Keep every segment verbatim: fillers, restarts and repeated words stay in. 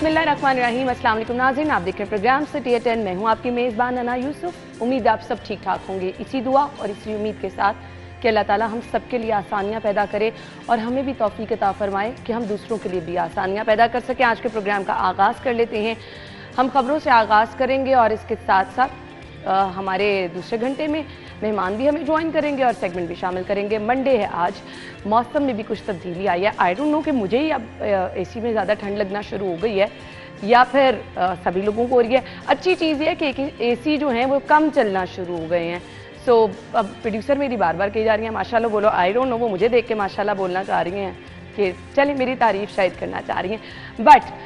बिस्मिल्लाहिर्रहमानिर्रहीम। अस्सलाम वालेकुम नाज़रीन, आप देख रहे हैं प्रोग्राम सिटी एट टेन। मैं हूँ आपकी मेज़बान अना यूसुफ। उम्मीद आप सब ठीक ठाक होंगे। इसी दुआ और इसी उम्मीद के साथ कि अल्लाह ताला हम सब के लिए आसानियाँ पैदा करे और हमें भी तौफीक अता फरमाए कि हम दूसरों के लिए भी आसानियाँ पैदा कर सकें। आज के प्रोग्राम का आगाज़ कर लेते हैं। हम खबरों से आगाज़ करेंगे और इसके साथ साथ आ, हमारे दूसरे घंटे में मेहमान भी हमें ज्वाइन करेंगे और सेगमेंट भी शामिल करेंगे। मंडे है आज, मौसम में भी कुछ तब्दीली आई है। आई डोंट नो कि मुझे ही अब एसी में ज़्यादा ठंड लगना शुरू हो गई है या फिर आ, सभी लोगों को हो रही है। अच्छी चीज़ ये है कि एसी जो हैं वो कम चलना शुरू हो गए हैं। सो so, अब प्रोड्यूसर मेरी बार बार कही जा रही है माशाल्लाह बोलो। आई डोंट नो वो मुझे देख के माशाल्लाह बोलना चाह रही हैं कि चलें मेरी तारीफ़ शायद करना चाह रही हैं।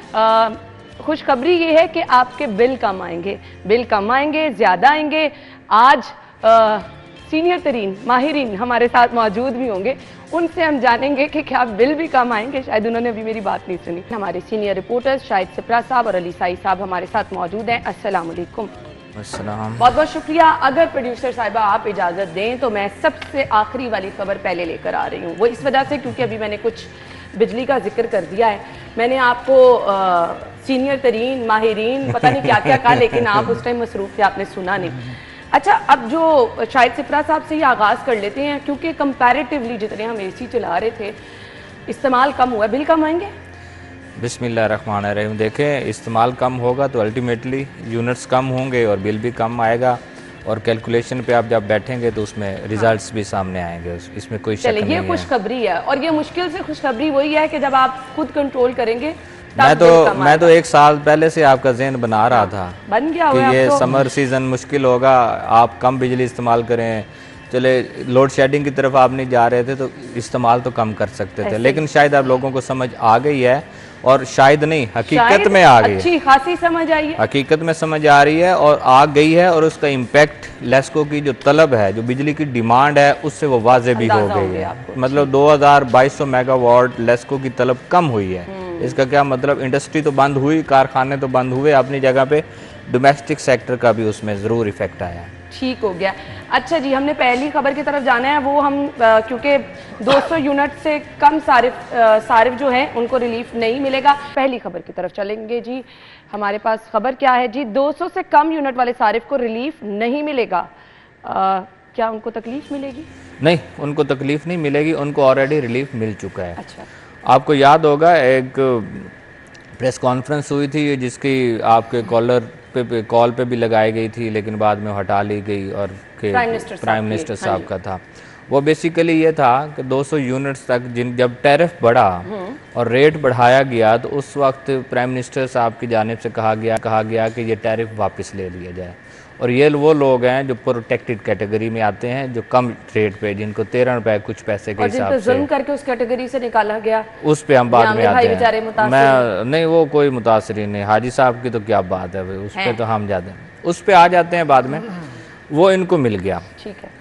बट खुशखबरी ये है कि आपके बिल कम आएंगे, बिल कम आएंगे, ज़्यादा आएंगे। आज आ, सीनियर तरीन माहिरीन हमारे साथ मौजूद भी होंगे, उनसे हम जानेंगे कि क्या बिल भी कम आएंगे। शायद उन्होंने अभी मेरी बात नहीं सुनी। हमारे सीनियर रिपोर्टर्स शाहिद सिप्रा साहब और अली साई साहब हमारे साथ मौजूद हैं। अस्सलाम वालेकुम। अस्सलाम। बहुत बहुत शुक्रिया। अगर प्रोड्यूसर साहिबा आप इजाज़त दें तो मैं सबसे आखिरी वाली खबर पहले लेकर आ रही हूँ। वो इस वजह से क्योंकि अभी मैंने कुछ बिजली का जिक्र कर दिया है। मैंने आपको आ, सीनियर तरीन माहिरीन पता नहीं क्या क्या कहा, लेकिन आप उस टाइम मसरूफ थे, आपने सुना नहीं। अच्छा, अब जो शायद सिप्रा साहब से ही आगाज़ कर लेते हैं क्योंकि कंपैरेटिवली जितने हम एसी चला रहे थे इस्तेमाल कम हुआ, बिल कम आएंगे। बिस्मिल्लाहिर्रहमानिर्रहीम। देखें, इस्तेमाल कम होगा तो अल्टीमेटली यूनिट्स कम होंगे और बिल भी कम आएगा और कैलकुलेशन पे आप जब बैठेंगे तो उसमें रिजल्ट्स भी सामने आएंगे, इसमें कोई शक नहीं है। ये खुशखबरी है और ये मुश्किल से खुशखबरी वही है कि जब आप खुद कंट्रोल करेंगे। मैं तो मैं तो एक साल पहले से आपका जहन बना रहा था बन गया कि ये तो। समर सीजन मुश्किल होगा, आप कम बिजली इस्तेमाल करें। चले लोड शेडिंग की तरफ आप नहीं जा रहे थे तो इस्तेमाल तो कम कर सकते थे, लेकिन शायद आप लोगों को समझ आ गई है और शायद नहीं हकीकत में आ गई, अच्छी खासी समझ आई है, हकीकत में समझ आ रही है और आ गई है। और उसका इम्पैक्ट लेस्को की जो तलब है, जो बिजली की डिमांड है, उससे वो वाजे भी हो गई है। मतलब दो हज़ार बाईस सौ मेगावाट लेस्को की तलब कम हुई है। इसका क्या मतलब, इंडस्ट्री तो बंद हुई, कारखाने तो बंद हुए अपनी जगह पे, डोमेस्टिक सेक्टर का भी उसमें ज़रूर इफेक्ट आया है। ठीक हो गया। अच्छा जी, हमने पहली खबर की तरफ जाना है। वो हम आ, क्योंकि दो सौ यूनिट से कम सारिफ आ, सारिफ जो हैं उनको रिलीफ नहीं मिलेगा। पहली खबर की तरफ चलेंगे जी। हमारे पास खबर क्या है जी, दो सौ से कम यूनिट वाले सारिफ को रिलीफ नहीं मिलेगा। आ, क्या उनको तकलीफ मिलेगी? नहीं, उनको तकलीफ नहीं मिलेगी, उनको ऑलरेडी रिलीफ मिल चुका है। अच्छा, आपको याद होगा एक प्रेस कॉन्फ्रेंस हुई थी जिसकी आपके कॉलर पे, पे कॉल पे भी लगाई गई थी, लेकिन बाद में हटा ली गई और के प्राइम मिनिस्टर साहब का था। वो बेसिकली ये था कि दो सौ यूनिट्स तक जिन जब टैरिफ बढ़ा और रेट बढ़ाया गया तो उस वक्त प्राइम मिनिस्टर साहब की जानिब से कहा गया कहा गया कि ये टैरिफ वापस ले लिया जाए। और ये वो लोग हैं जो प्रोटेक्टेड कैटेगरी में आते हैं, जो कम रेट पे, जिनको तेरह रुपए कुछ पैसे के हिसाब से जुल्म करके उस कैटेगरी से निकाला गया, उस पे हम बाद में आते हैं। मैं नहीं, वो कोई मुतासरी नहीं, हाजी साहब की तो क्या बात है भाई, उस पे तो हम जाते हैं, उस पे आ जाते हैं बाद में। वो इनको मिल गया, ठीक है।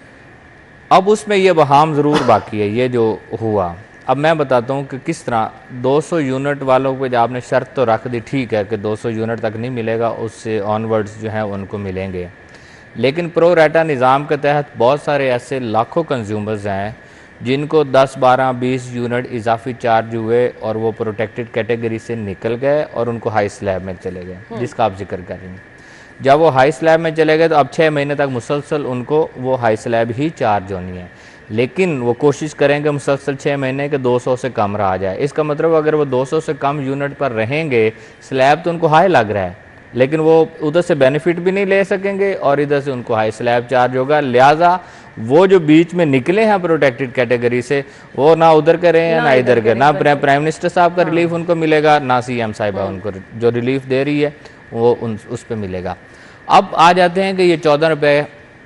अब उसमें ये बहाम ज़रूर बाकी है, ये जो हुआ। अब मैं बताता हूँ कि किस तरह दो सौ यूनिट वालों पे जब आपने शर्त तो रख दी, ठीक है कि दो सौ यूनिट तक नहीं मिलेगा, उससे ऑनवर्ड्स जो हैं उनको मिलेंगे। लेकिन प्रो रेटा निज़ाम के तहत बहुत सारे ऐसे लाखों कंज्यूमर्स हैं जिनको दस बारह बीस यूनिट इजाफी चार्ज हुए और वो प्रोटेक्टेड कैटेगरी से निकल गए और उनको हाई स्लैब में चले गए, जिसका आप जिक्र कर रहे हैं। जब वो हाई स्लैब में चले गए तो अब छः महीने तक मुसलसल उनको वो हाई स्लैब ही चार्ज होनी है, लेकिन वो कोशिश करेंगे मुसलसल छः महीने के दो सौ से कम रहा जाए। इसका मतलब अगर वो दो सौ से कम यूनिट पर रहेंगे, स्लैब तो उनको हाई लग रहा है, लेकिन वो उधर से बेनिफिट भी नहीं ले सकेंगे और इधर से उनको हाई स्लैब चार्ज होगा। लिहाजा वो जो बीच में निकले हैं प्रोटेक्टेड कैटेगरी से, वो ना उधर के रहे हैं ना इधर के, ना प्राइम मिनिस्टर साहब का रिलीफ उनको मिलेगा, ना सी एम साहिबा उनको जो रिलीफ दे रही है वो उन उस पर मिलेगा। अब आ जाते हैं कि ये चौदह रुपये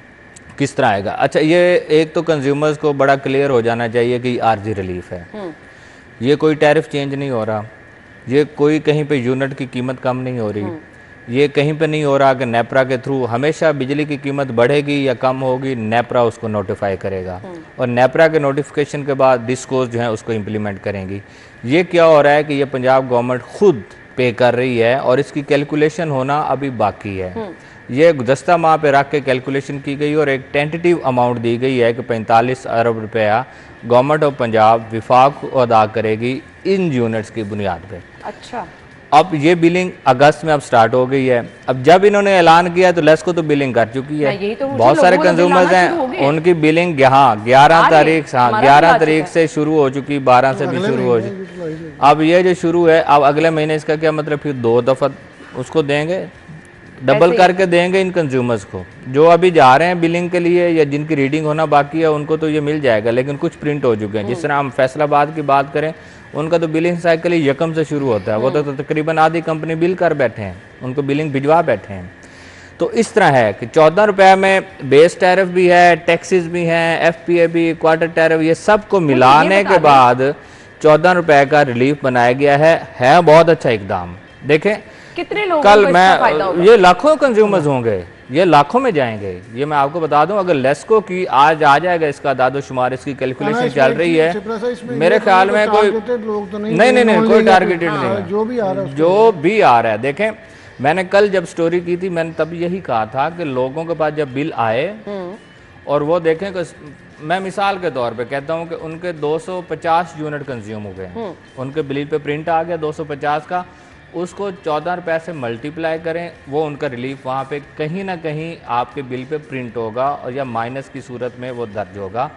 किस तरह आएगा। अच्छा, ये एक तो कंज्यूमर्स को बड़ा क्लियर हो जाना चाहिए कि आर्जी रिलीफ है, ये कोई टैरिफ चेंज नहीं हो रहा, ये कोई कहीं पे यूनिट की कीमत कम नहीं हो रही, ये कहीं पे नहीं हो रहा कि नेपरा के थ्रू हमेशा बिजली की कीमत बढ़ेगी या कम होगी, नेपरा उसको नोटिफाई करेगा और नेपरा के नोटिफिकेशन के बाद डिस्कोज जो है उसको इम्प्लीमेंट करेंगी। ये क्या हो रहा है कि ये पंजाब गवर्नमेंट खुद पे कर रही है और इसकी कैलकुलेशन होना अभी बाकी है। ये गुज़श्ता माह पे रख के कैलकुलेशन की गई और एक टेंटेटिव अमाउंट दी गई है कि पैंतालीस अरब रुपया गवर्नमेंट ऑफ पंजाब विफाक को अदा करेगी इन यूनिट्स की बुनियाद पे। अच्छा, अब ये बिलिंग अगस्त में अब स्टार्ट हो गई है। अब जब इन्होंने ऐलान किया तो लेस्को तो बिलिंग कर चुकी है, तो बहुत सारे कंज्यूमर्स हैं उनकी बिलिंग यहाँ ग्यारह तारीख हाँ ग्यारह तारीख से शुरू हो चुकी, बारह से भी शुरू हो चुकी। अब ये जो शुरू है अब अगले महीने, इसका क्या मतलब फिर दो दफा उसको देंगे, डबल करके देंगे इन कंज्यूमर्स को। जो अभी जा रहे हैं बिलिंग के लिए या जिनकी रीडिंग होना बाकी है उनको तो ये मिल जाएगा, लेकिन कुछ प्रिंट हो चुके हैं। जिस तरह हम फैसलाबाद की बात करें, उनका तो बिलिंग साइकिल ही यकम से शुरू होता है, वो तो तकरीबन आधी कंपनी बिल कर बैठे हैं, उनको बिलिंग भिजवा बैठे हैं। तो इस तरह है कि चौदह रुपए में बेस टैरिफ भी है, टैक्सेस भी हैं, एफ पी ए भी, क्वार्टर टैरिफ, ये सब को मिलाने के बाद चौदह रुपए का रिलीफ बनाया गया है। है बहुत अच्छा इकदाम। देखें कितने लोगों कल मैं ये लाखों कंज्यूमर्स होंगे, ये लाखों में जाएंगे। ये मैं आपको बता दूं, अगर लेस्को की आज आ जाएगा इसका दादो शुमार, इसकी कैलकुलेशन चल रही है, मेरे ख्याल में कोई नहीं नहीं नहीं कोई टारगेटेड नहीं, जो भी आ रहा है जो भी आ रहा है। देखें मैंने कल जब स्टोरी की थी, मैंने तब यही कहा था कि लोगों के पास जब बिल आए और वो देखें कि मैं मिसाल के तौर पे कहता हूं कि उनके दो सौ पचास यूनिट कंज्यूम हो गए, उनके बिल पे प्रिंट आ गया दो सौ पचास का, उसको चौदह रुपये से मल्टीप्लाई करें, वो उनका रिलीफ वहाँ पे कहीं ना कहीं आपके बिल पे प्रिंट होगा और या माइनस की सूरत में वो दर्ज होगा।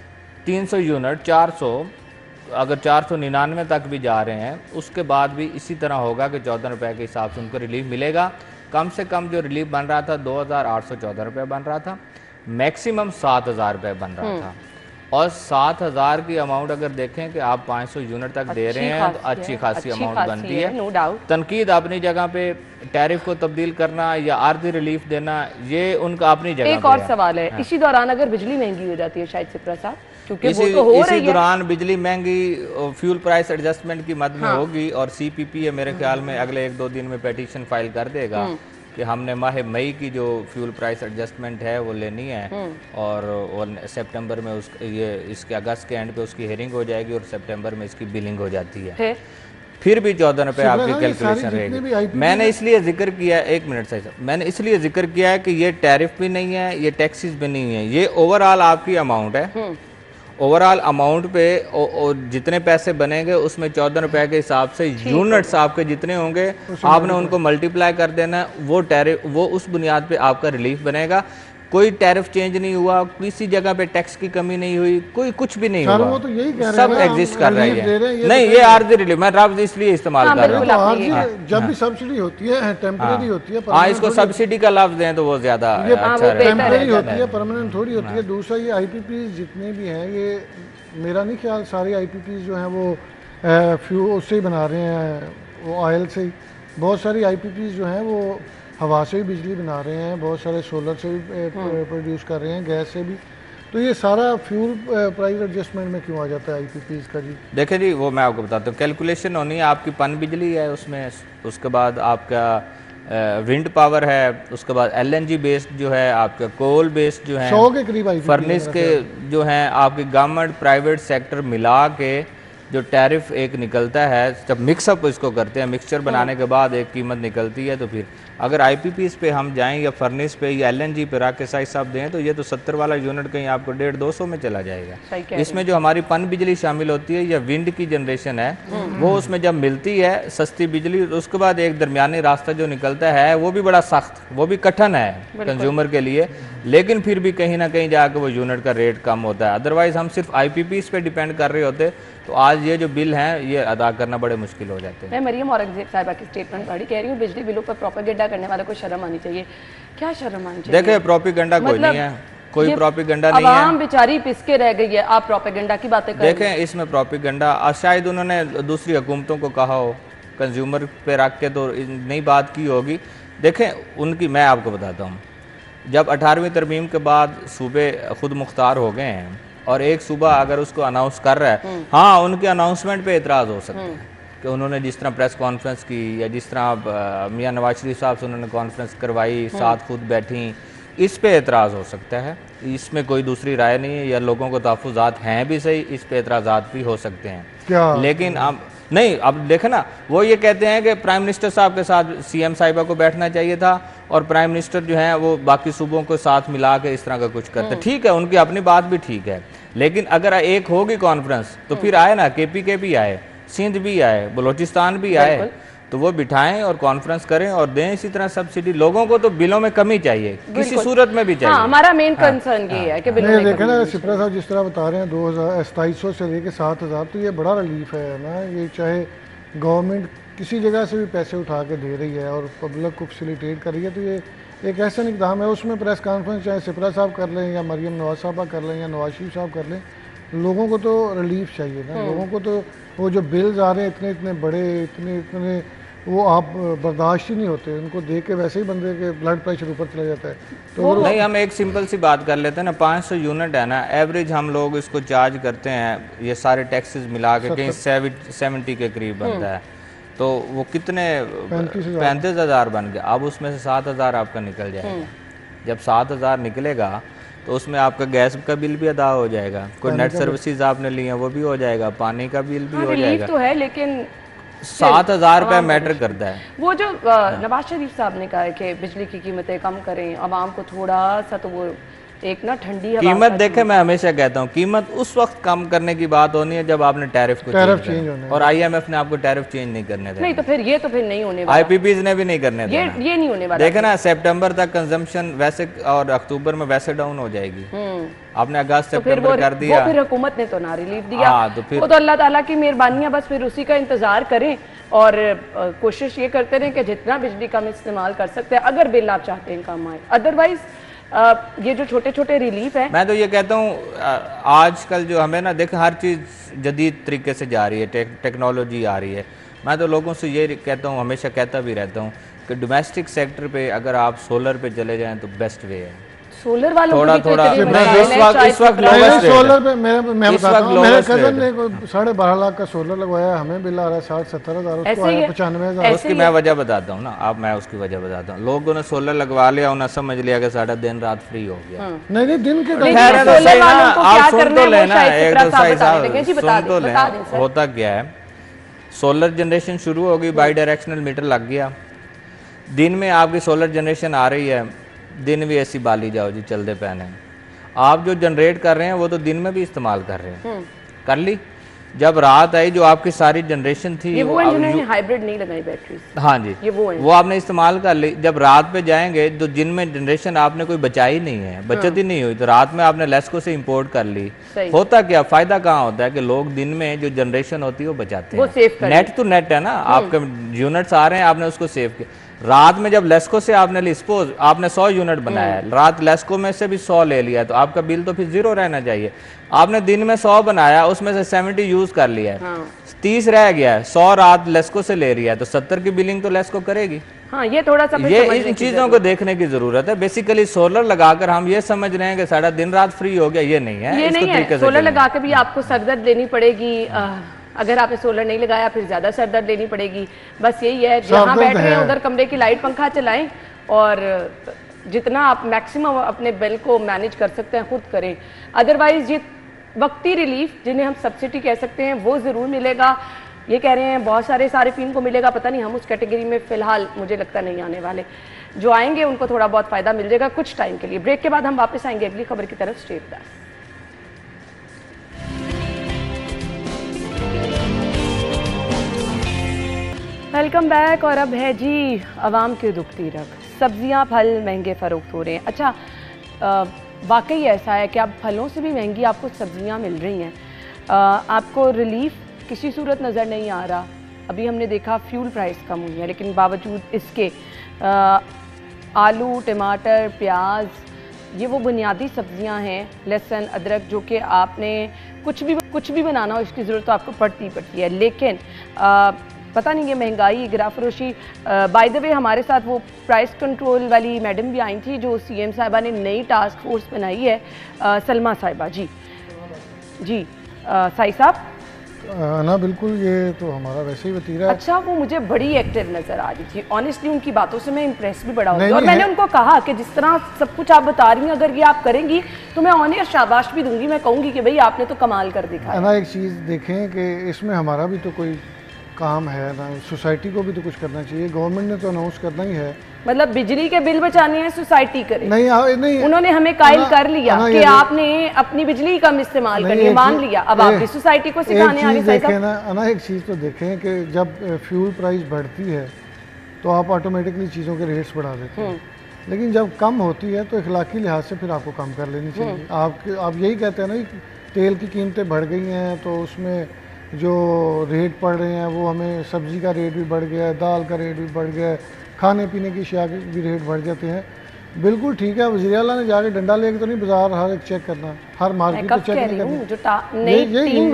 तीन सौ यूनिट चार सौ, अगर चार सौ निन्यानवे तक भी जा रहे हैं उसके बाद भी इसी तरह होगा कि चौदह रुपये के हिसाब से उनको रिलीफ मिलेगा। कम से कम जो रिलीफ बन रहा था दो हज़ार आठ सौ चौदह रुपये बन रहा था, मैक्सिमम सात हज़ार रुपये बन रहा था। और सात हजार की अमाउंट अगर देखें कि आप पाँच सौ यूनिट तक दे रहे हैं तो अच्छी खासी अमाउंट बनती है। नो डाउट तनकीद अपनी जगह पे, टैरिफ को तब्दील करना या आर्थिक रिलीफ देना ये उनका अपनी जगह। एक और सवाल है, इसी दौरान अगर बिजली महंगी हो जाती है शायद सिप्रा साहब, क्योंकि इसी, वो तो हो इसी रही दौरान बिजली महंगी फ्यूल प्राइस एडजस्टमेंट की मद में हाँ। होगी और सी पी पी ए मेरे ख्याल में अगले एक दो दिन में पेटिशन फाइल कर देगा कि हमने माह मई की जो फ्यूल प्राइस एडजस्टमेंट है वो लेनी है और, और सितंबर में उस ये इसके अगस्त के एंड पे उसकी हेयरिंग हो जाएगी और सितंबर में इसकी बिलिंग हो जाती है। फिर भी चौदह रुपये आपकी कैलकुलेशन रहेगी। मैंने इसलिए जिक्र किया, एक मिनट से मैंने इसलिए जिक्र किया है कि ये टैरिफ भी नहीं है, ये टैक्सेस भी नहीं है, ये ओवरऑल आपकी अमाउंट है। ओवरऑल अमाउंट पे ओ, ओ, जितने पैसे बनेंगे उसमें चौदह रुपए के हिसाब से यूनिट्स आपके जितने होंगे आपने उनको मल्टीप्लाई कर देना है, वो टैरिफ वो उस बुनियाद पे आपका रिलीफ बनेगा। कोई टैरिफ चेंज नहीं हुआ, किसी जगह पे टैक्स की कमी नहीं हुई, कोई कुछ भी नहीं हुआ, वो तो यही कह रहे सब एग्जिस्ट कर रही है। नहीं ये आर्जी रिलीफ मैं रब इसलिए इस्तेमाल कर रहा हूँ। जब भी सब्सिडी होती है टेम्परेरी होती है, हाँ इसको सब्सिडी का लफ्ज दें तो वो ज्यादा अच्छा टेम्परेरी होती है, परमानेंट थोड़ी होती है। दूसरा ये आई पी पी जितने भी हैं, ये मेरा नहीं ख्याल सारे आई पी पी जो हैं वो फ्यू उससे ही बना रहे हैं, वो ऑयल से ही। बहुत सारी आई पी पी जो हैं वो हवा से भी बिजली बना रहे हैं, बहुत सारे सोलर से भी प्रोड्यूस कर रहे हैं, गैस से भी। तो ये सारा फ्यूल प्राइस एडजस्टमेंट में क्यों आ जाता है आईपीपीज़ का जी? देखिए जी वो मैं आपको बताता हूँ, कैलकुलेशन होनी है आपकी पन बिजली है उसमें, उसके बाद आपका विंड पावर है, उसके बाद एलएनजी बेस्ड जो है, आपका कोल बेस्ड जो है, सौ के करीब फर्नेस के जो हैं, आपकी गवर्नमेंट प्राइवेट सेक्टर मिला के जो टैरिफ एक निकलता है, जब मिक्सअप इसको करते हैं, मिक्सचर बनाने के बाद एक कीमत निकलती है। तो फिर अगर आईपीपीस पे हम जाएं या फर्नेस पे या एलएनजी पे राख के साइज साहब दें तो ये तो सत्तर वाला यूनिट कहीं आपको डेढ़ दो सौ में चला जाएगा। इसमें जो हमारी पन बिजली शामिल होती है या विंड की जनरेशन है वो उसमें जब मिलती है सस्ती बिजली, तो उसके बाद एक दरमियानी रास्ता जो निकलता है वो भी बड़ा सख्त, वो भी कठिन है कंज्यूमर के लिए, लेकिन फिर भी कहीं ना कहीं जाकर वो यूनिट का रेट कम होता है। अदरवाइज हम सिर्फ आईपीपीस पे डिपेंड कर रहे होते तो आज ये जो बिल हैं ये अदा करना बड़े मुश्किल हो जाते हैं। मैं मरियम औरंगजेब साहिबा की स्टेटमेंट पढ़ी, कह रही हूँ बिजली बिलों पर प्रोपेगेंडा करने वाले को शर्म आनी चाहिए। क्या शर्म आनी चाहिए? देखिए प्रोपेगेंडा कोई नहीं है, कोई प्रोपेगेंडा नहीं है, आवाम बेचारी पिसके रह गई है, आप प्रोपेगेंडा की बातें कर रहे हैं। देखें इसमें प्रोपेगेंडा शायद उन्होंने दूसरी हुकूमतों को कहा हो, कंज्यूमर पे रख के तो नई बात की होगी। देखें उनकी मैं आपको बताता हूँ, जब अठारहवीं तरमीम के बाद सूबे खुद मुख्तार हो गए हैं और एक सूबा अगर उसको अनाउंस कर रहा है, हाँ उनके अनाउंसमेंट पे एतराज़ हो सकता है कि उन्होंने जिस तरह प्रेस कॉन्फ्रेंस की या जिस तरह मियां नवाज शरीफ साहब से उन्होंने कॉन्फ्रेंस करवाई, साथ खुद बैठी, इस पे एतराज़ हो सकता है, इसमें कोई दूसरी राय नहीं है। या लोगों को तहफ़्फ़ुज़ात हैं भी सही, इस पे एतराज़ात भी हो सकते हैं क्या? लेकिन अब नहीं, अब देखे ना वो ये कहते हैं कि प्राइम मिनिस्टर साहब के साथ सीएम साहिबा को बैठना चाहिए था और प्राइम मिनिस्टर जो है वो बाकी सूबों को साथ मिला के इस तरह का कुछ करते। ठीक है, उनकी अपनी बात भी ठीक है, लेकिन अगर एक होगी कॉन्फ्रेंस तो फिर आए ना, के पी के भी आए, सिंध भी आए, बलोचिस्तान भी आए, तो वो बिठाएं और कॉन्फ्रेंस करें और दें इसी तरह सब्सिडी। लोगों को तो बिलों में कमी चाहिए, किसी सूरत में भी चाहिए। हाँ, हमारा मेन कंसर्न ये है कि बिलों में देखें ना, सिप्रा साहब जिस तरह बता रहे हैं दो हज़ार सताईस सौ से लेके सात हज़ार, तो ये बड़ा रिलीफ है ना। ये चाहे गवर्नमेंट किसी जगह से भी पैसे उठा के दे रही है और पब्लिक को फैसिलिटेट कर रही है, तो ये एक ऐसा इक़दाम है। उसमें प्रेस कॉन्फ्रेंस चाहे सिप्रा साहब कर लें या मरियम नवाज साहबा कर लें या नवाज शरीफ साहब कर लें, लोगों को तो रिलीफ चाहिए ना। लोगों को तो वो जो बिल्स आ रहे हैं इतने इतने बड़े, इतने इतने, वो आप बर्दाश्त ही नहीं होते। उनको देख के वैसे ही बंदे के ब्लड प्रेशर ऊपर चला जाता है। तो नहीं, हम एक सिंपल सी बात कर लेते हैं ना, पाँच सौ यूनिट है ना एवरेज, हम लोग इसको चार्ज करते हैं, ये सारे टैक्सेस मिला के कहीं सेवेंटी के करीब बनता है, तो वो कितने पैंतीस हज़ार बन गया। अब उसमें से सात हज़ार आपका निकल जाएगा। जब सात हज़ार निकलेगा तो उसमें आपका गैस का बिल भी अदा हो जाएगा, कोई नेट सर्विसेज आपने ली है वो भी हो जाएगा, पानी का बिल भी हो जाएगा। तो है, लेकिन सात हजार रुपये मैटर करता है। वो जो नवाज शरीफ साहब ने कहा है कि बिजली की कीमतें कम करें, आवाम को थोड़ा सा तो वो एक ना ठंडी कीमत देखे, मैं हमेशा कहता हूँ कीमत उस वक्त कम करने की बात होनी है जब आपने टैरिफ को टैरिफ चेंज चेंज होना है। और आईएमएफ ने आपको टैरिफ चेंज नहीं करने दिया। नहीं तो फिर ये तो फिर नहीं होने वाला, आईपीपीज ने भी नहीं करने दिया, ये ये नहीं होने वाला। देखे ना, सितंबर तक कंजम्पशन वैसे और अक्टूबर में वैसे डाउन हो जाएगी। आपने अगस्त सितंबर कर दिया, वो फिर हुकूमत ने तो ना रिलीफ दिया। हाँ, तो फिर वो तो अल्लाह ताला की मेहरबानी है, बस फिर उसी का इंतजार करें और कोशिश ये करते रहें कि जितना बिजली कम इस्तेमाल कर सकते हैं, अगर बिल आप चाहते हैं कम आए। अदरवाइज ये जो छोटे छोटे रिलीफ है, मैं तो ये कहता हूँ आजकल जो हमें ना देख हर चीज़ जदीद तरीके से जा रही है, टेक, टेक्नोलॉजी आ रही है। मैं तो लोगों से ये कहता हूँ, हमेशा कहता भी रहता हूँ कि डोमेस्टिक सेक्टर पे अगर आप सोलर पे चले जाएं तो बेस्ट वे है। सोलर वालों थोड़ा को थोड़ा तो इस वक्त इस वक्त सोलर पे मैं मैं बताता हूँ, मेरे कजन ने साढ़े बारह लाख का सोलर लगवाया, हमें बिल आ रहा है साठ सत्तर हज़ार, उसको आया पचानवे हज़ार। उसकी मैं वजह बताता हूँ ना, अब मैं उसकी वजह बताता हूँ। लोगों ने सोलर लगवा लिया, उन्हें समझ लिया कि साढ़ा दिन रात फ्री हो गया। नहीं नहीं, दिन के आप सुन तो लेना, एक दो सही साहब सुन तो लेना। होता क्या है, सोलर जनरेशन शुरू होगी, बाई डायरेक्शनल मीटर लग गया, दिन में आपकी सोलर जनरेशन आ रही है, दिन भी ऐसी बाली जाओ जी चलते पहने। आप जो जनरेट कर रहे हैं वो तो दिन में भी इस्तेमाल कर रहे हैं, कर ली। जब रात आई जो आपकी सारी जनरेशन थी, ये वो है जिन्होंने हाइब्रिड नहीं लगाई बैटरी, हाँ जी, ये वो है, वो आपने इस्तेमाल कर ली। जब रात पे जाएंगे तो दिन में जनरेशन आपने कोई बचाई नहीं है, बचत ही नहीं हुई, तो रात में आपने लेस्को से इंपोर्ट कर ली। होता क्या, फायदा कहाँ होता है कि लोग दिन में जो जनरेशन होती है वो बचाते हैं। नेट टू नेट है ना, आपके यूनिट्स आ रहे हैं, आपने उसको सेव किया। रात में जब लेस्को से आपने ली, सपोज आपने सौ यूनिट बनाया है, रात लेस्को में से भी सौ ले लिया, तो आपका बिल तो फिर जीरो रहना चाहिए। आपने दिन में सौ बनाया, उसमें से सेवेंटी यूज कर लिया है, हाँ। तीस रह गया है, सौ रात लेस्को से ले रही है, तो सत्तर की बिलिंग तो लेस्को करेगी। हाँ, ये थोड़ा सा ये इन चीजों को देखने की जरूरत है। बेसिकली सोलर लगाकर हम ये समझ रहे हैं कि सारा दिन रात फ्री हो गया, ये नहीं है। ये नहीं है, सोलर लगा के भी आपको सरदर्द लेनी पड़ेगी, अगर आपने सोलर नहीं लगाया फिर ज्यादा सरदर्द लेनी पड़ेगी। बस यही है, जहाँ बैठ रहे हैं उधर कमरे की लाइट पंखा चलाएं और जितना आप मैक्सिमम अपने बिल को मैनेज कर सकते हैं खुद करें। अदरवाइज ये वक्ती रिलीफ जिन्हें हम सब्सिडी कह सकते हैं वो ज़रूर मिलेगा। ये कह रहे हैं बहुत सारे सारिफिन को मिलेगा, पता नहीं, हम उस कैटेगरी में फ़िलहाल मुझे लगता नहीं आने वाले। जो आएंगे उनको थोड़ा बहुत फ़ायदा मिल जाएगा कुछ टाइम के लिए। ब्रेक के बाद हम वापस आएंगे अगली खबर की तरफ। Stay with us. Welcome back. और अब है जी आवाम की दुखती रग, सब्जियां फल महंगे फ़रोख्त हो रहे हैं। अच्छा, वाकई ऐसा है कि अब फलों से भी महंगी आपको सब्जियां मिल रही हैं, आ, आपको रिलीफ किसी सूरत नज़र नहीं आ रहा। अभी हमने देखा फ्यूल प्राइस कम हुई है, लेकिन बावजूद इसके आ, आलू, टमाटर, प्याज, ये वो बुनियादी सब्जियां हैं, लहसुन, अदरक, जो कि आपने कुछ भी कुछ भी बनाना हो इसकी ज़रूरत तो आपको पड़ती पड़ती है। लेकिन आ, पता नहीं ये महंगाई, गिराफरोशी। बाय द वे हमारे साथ वो प्राइस कंट्रोल वाली मैडम भी आई थी जो सीएम साहिबा ने नई टास्क फोर्स बनाई है, आ, सलमा साहिबा जी जी साई साहब ना, बिल्कुल, ये तो हमारा वैसे ही वतीरा है। अच्छा, वो मुझे बड़ी एक्टिव नज़र आ रही थी, ऑनेस्टली उनकी बातों से मैं इम्प्रेस भी बड़ा हुई। और मैंने उनको कहा कि जिस तरह सब कुछ आप बता रही हैं अगर ये आप करेंगी तो मैं ऑनियर शाबाश भी दूंगी, मैं कहूँगी कि भाई आपने तो कमाल कर दिखा ना। एक चीज़ देखें कि इसमें हमारा भी तो कोई काम है ना, सोसाइटी को भी तो कुछ करना चाहिए। गवर्नमेंट ने तो अनाउंस करना ही है मतलब बिजली के बिल बचाने हैं सोसाइटी करे नहीं, आ, नहीं उन्होंने हमें कायल कर लिया कि आपने अपनी बिजली कम इस्तेमाल करनी मान लिया, अब आप भी सोसाइटी को सिखाने आ रहे हैं ना। एक चीज़ तो देखें कि जब फ्यूल प्राइस बढ़ती है तो आप ऑटोमेटिकली चीज़ों के रेट्स बढ़ा देते हैं, लेकिन जब कम होती है तो इखलाकी लिहाज से फिर आपको कम कर लेनी चाहिए। आप आप यही कहते हैं ना कि तेल की कीमतें बढ़ गई हैं तो उसमें जो रेट पड़ रहे हैं वो हमें सब्ज़ी का रेट भी बढ़ गया है, दाल का रेट भी बढ़ गया है, खाने पीने की अशिया के भी रेट बढ़ जाते हैं। बिल्कुल ठीक है, वज़ीर आला ने जाके डंडा लेके तो नहीं बाजार हर एक चेक करना, हर मार्केट को चेक नहीं करना। ये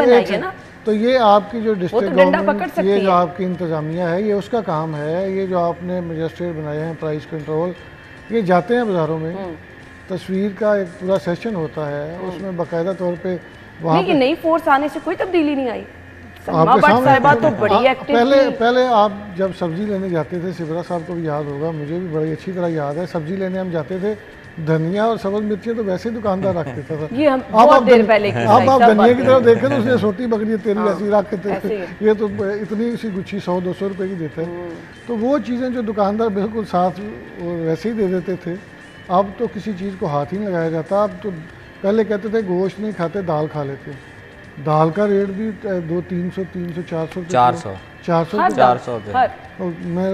ये तो ये आपकी जो डिस्ट्रिक्ट गवर्नमेंट, ये जो आपकी इंतज़ामिया है, ये उसका काम है। ये जो आपने मजिस्ट्रेट बनाए हैं प्राइस कंट्रोल, ये जाते हैं बाज़ारों में, तस्वीर का एक पूरा सेशन होता है, उसमें बाकायदा तौर पे वहाँ पे नई फोर्स आने से कोई तब्दीली नहीं आई। आपके सामने तो बड़ी एक्टिव पहले पहले आप जब सब्जी लेने जाते थे, सिबरा साहब को भी याद होगा, मुझे भी बड़ी अच्छी तरह याद है, सब्जी लेने हम जाते थे, धनिया और सब्ज़ मिर्ची तो वैसे ही दुकानदार रखते थे। ये हम बहुत देर पहले की आप आप धनिया की तरफ देखें तो उसने छोटी बकरी तेरी ऐसी रखते थे, ये तो इतनी सी गुच्छी सौ दो सौ रुपये की देते हैं। तो वो चीज़ें जो दुकानदार बिल्कुल साथ वैसे ही दे देते थे, अब तो किसी चीज़ को हाथ ही नहीं लगाया जाता। अब तो पहले कहते थे गोश्त नहीं खाते, दाल खा लेते, दाल का रेट भी दो तीन सौ तीन सौ चार सौ चार सौ चार सौ चार सौ मैं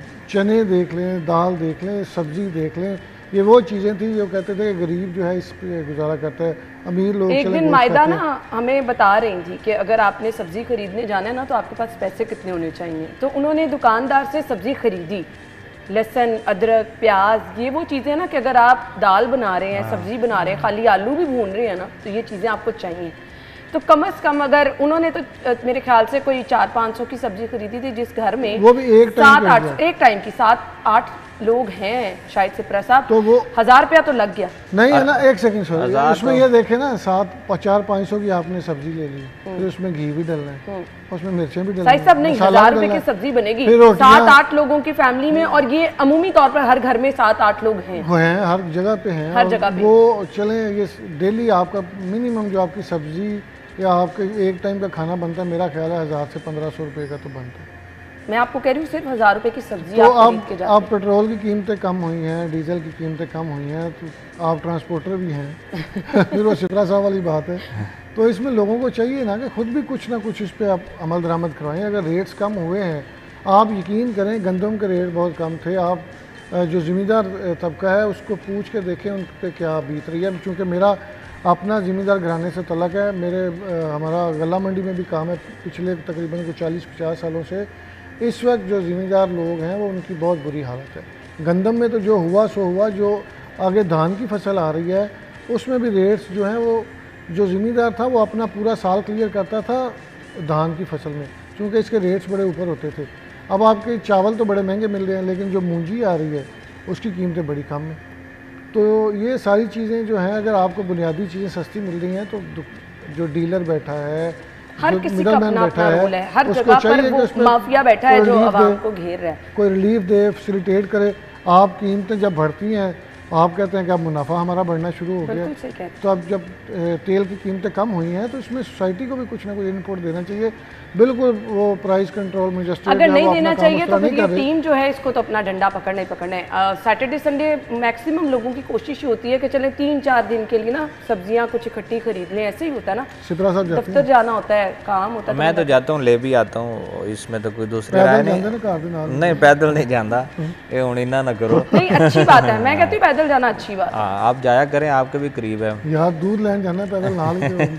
चने देख लें, दाल देख लें, सब्जी देख लें, ये वो चीज़ें थी जो कहते थे गरीब जो है इस पे गुजारा करता है, अमीर लोग। एक दिन मायदा ना हमें बता रही थी कि अगर आपने सब्जी खरीदने जाना है ना तो आपके पास पैसे कितने होने चाहिए। तो उन्होंने दुकानदार से सब्जी खरीदी, लहसुन, अदरक, प्याज, ये वो चीज़ें ना कि अगर आप दाल बना रहे हैं, सब्जी बना रहे हैं, खाली आलू भी भून रहे हैं ना, तो ये चीज़ें आपको चाहिए। तो कम से कम अगर उन्होंने तो मेरे ख्याल से कोई चार पाँच सौ की सब्जी खरीदी थी, जिस घर में वो भी एक सात आठ एक टाइम की सात आठ लोग हैं शायद से प्रसाद, तो वो हजार रुपया तो लग गया। नहीं है ना, एक सेकंड सॉरी, उसमें ये देखे ना सात चार पाँच सौ की आपने सब्जी ले ली, फिर उसमें घी भी डलना है, उसमें मिर्चें भी डलना है, सब नहीं, हजार रुपए की सब्जी बनेगी सात आठ लोगों की फैमिली में, और ये अमूमी तौर पर हर घर में सात आठ लोग हैं, हैं हर जगह पे हैं, हर जगह पे। वो चले ये डेली आपका मिनिमम जो आपकी सब्जी या आपके एक टाइम का खाना बनता है, मेरा ख्याल है हज़ार से पंद्रह सौ रुपये का तो बनता है। मैं आपको कह रही हूँ सिर्फ हज़ार रुपये की सब्जी तो आप अब अब पेट्रोल की कीमतें कम हुई हैं, डीजल की कीमतें कम हुई हैं, तो आप ट्रांसपोर्टर भी हैं फिर वो शिप्रा साहब वाली बात है। तो इसमें लोगों को चाहिए ना कि खुद भी कुछ ना कुछ इस पर आप अमल दरामद करवाएं। अगर रेट्स कम हुए हैं, आप यकीन करें गंदम के रेट बहुत कम थे, आप जो ज़िम्मेदार तबका है उसको पूछ के देखें उन पर क्या बीत रही है। चूँकि मेरा अपना ज़िम्मेदार घराने से तल्लक है, मेरे हमारा गला मंडी में भी काम है पिछले तकरीबन को चालीस पचास सालों से। इस वक्त जो ज़िम्मेदार लोग हैं वो उनकी बहुत बुरी हालत है। गंदम में तो जो हुआ सो हुआ, जो आगे धान की फसल आ रही है उसमें भी रेट्स जो हैं वो, जो ज़िम्मेदार था वो अपना पूरा साल क्लियर करता था धान की फसल में, क्योंकि इसके रेट्स बड़े ऊपर होते थे। अब आपके चावल तो बड़े महंगे मिल रहे हैं, लेकिन जो मूंजी आ रही है उसकी कीमतें बड़ी कम हैं। तो ये सारी चीज़ें जो हैं, अगर आपको बुनियादी चीज़ें सस्ती मिल रही हैं तो जो डीलर बैठा है, हर किसी का अपना अपना रोल है, हर जगह पर वो माफिया बैठा है जो आवाम को घेर रहा है, कोई रिलीफ दे, फैसिलिटेट करे। आप कीमतें जब बढ़ती हैं, आप कहते हैं कि अब मुनाफा हमारा बढ़ना शुरू हो गया, तो अब जब तेल की कीमतें कम हुई हैं तो इसमें सोसाइटी को भी कुछ ना कुछ इनपुट देना चाहिए। बिल्कुल वो प्राइस कंट्रोल मजिस्ट्रेट अगर नहीं देना चाहिए तो फिर ये टीम जो है इसको तो अपना डंडा पकड़ना ही पकड़ना है। सैटरडे संडे मैक्सिमम लोगों की कोशिश होती है कि चले तीन चार दिन के लिए ना सब्जियां कुछ इकट्ठी खरीद लें, ऐसे ही होता है ना, दफ्तर जाना होता है, काम होता है। मैं तो जाता हूँ, ले भी आता हूँ, इसमें तो कोई दूसरी राय नहीं। नहीं पैदल नहीं जाता, ये हुण इन्ना ना करो। नहीं अच्छी बात है, मैं कहती हूँ पैदल जाना अच्छी बात है। आप जाया करें, आपके भी करीब है यार, दूध लेने जाना पैदल नाल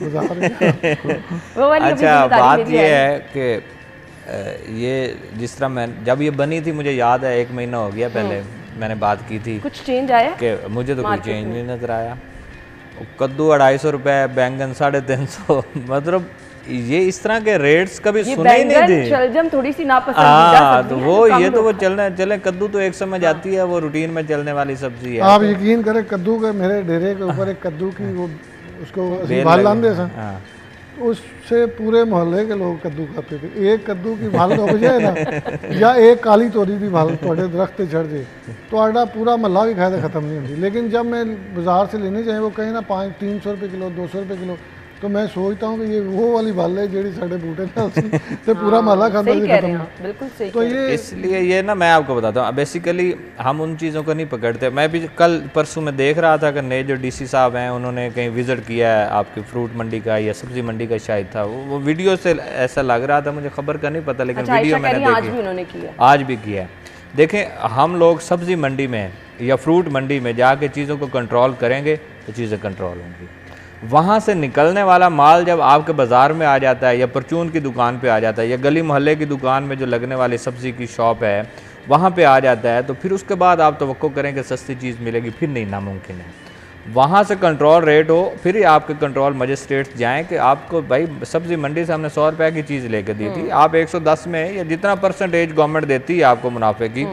अच्छा बात ये है कि ये जिस तरह मैं जब ये बनी थी, मुझे याद है एक महीना हो गया पहले मैंने बात की थी, कुछ चेंज आया कि मुझे तो कोई चेंज नहीं नजर आया। कद्दू अढ़ाई सौ रुपये, बैंगन साढ़े तीन सौ, मतलब ये इस तरह के रेट्स कभी सुने ही नहीं थे। शलजम थोड़ी सी नापसंदीदा हाँ, तो वो ये तो वो चलना चले, कद्दू तो एक समय जाती है, वो रूटीन में चलने वाली सब्जी है। आप यकीन करें, कद्दू के मेरे डेरे के ऊपर एक कद्दू की वो उसको भाल लांदे सन, उससे पूरे मोहल्ले के लोग कद्दू खाते थे। एक कद्दू की भाल हो जाए ना, या एक काली तोरी की भाल थोड़े दरख्त से चढ़ जाए तो आड़ा पूरा मल्ला भी खाए खत्म नहीं होती। लेकिन जब मैं बाजार से लेने जाए, वो कहें ना पाँच तीन सौ रुपये किलो, दो सौ रुपये किलो, तो मैं सोचता हूँ कि ये वो वाली बल है जेडी साढ़े बूटे ना तो पूरा माला खाता सही कह रहे हैं, बिल्कुल सही। तो ये इसलिए ये ना मैं आपको बताता हूँ, बेसिकली हम उन चीज़ों को नहीं पकड़ते। मैं भी कल परसों में देख रहा था कि नए जो डीसी साहब हैं उन्होंने कहीं विजिट किया है आपकी फ्रूट मंडी का या सब्जी मंडी का शायद था, वो, वो वीडियो से ऐसा लग रहा था, मुझे खबर का नहीं पता, लेकिन अच्छा, वीडियो मैंने आज भी उन्होंने किया, आज भी किया है। देखें, हम लोग सब्जी मंडी में या फ्रूट मंडी में जाके चीज़ों को कंट्रोल करेंगे तो चीज़ें कंट्रोल होंगी। वहाँ से निकलने वाला माल जब आपके बाज़ार में आ जाता है या परचून की दुकान पे आ जाता है या गली मोहल्ले की दुकान में जो लगने वाली सब्ज़ी की शॉप है वहाँ पे आ जाता है, तो फिर उसके बाद आप तवक्को करें कि सस्ती चीज़ मिलेगी, फिर नहीं, नामुमकिन है। वहाँ से कंट्रोल रेट हो, फिर ही आपके कंट्रोल मजिस्ट्रेट जाएँ कि आपको भाई सब्ज़ी मंडी से हमने सौ रुपये की चीज़ लेकर दी थी, आप एक सौ दस में या जितना परसेंटेज गवर्नमेंट देती है आपको मुनाफे की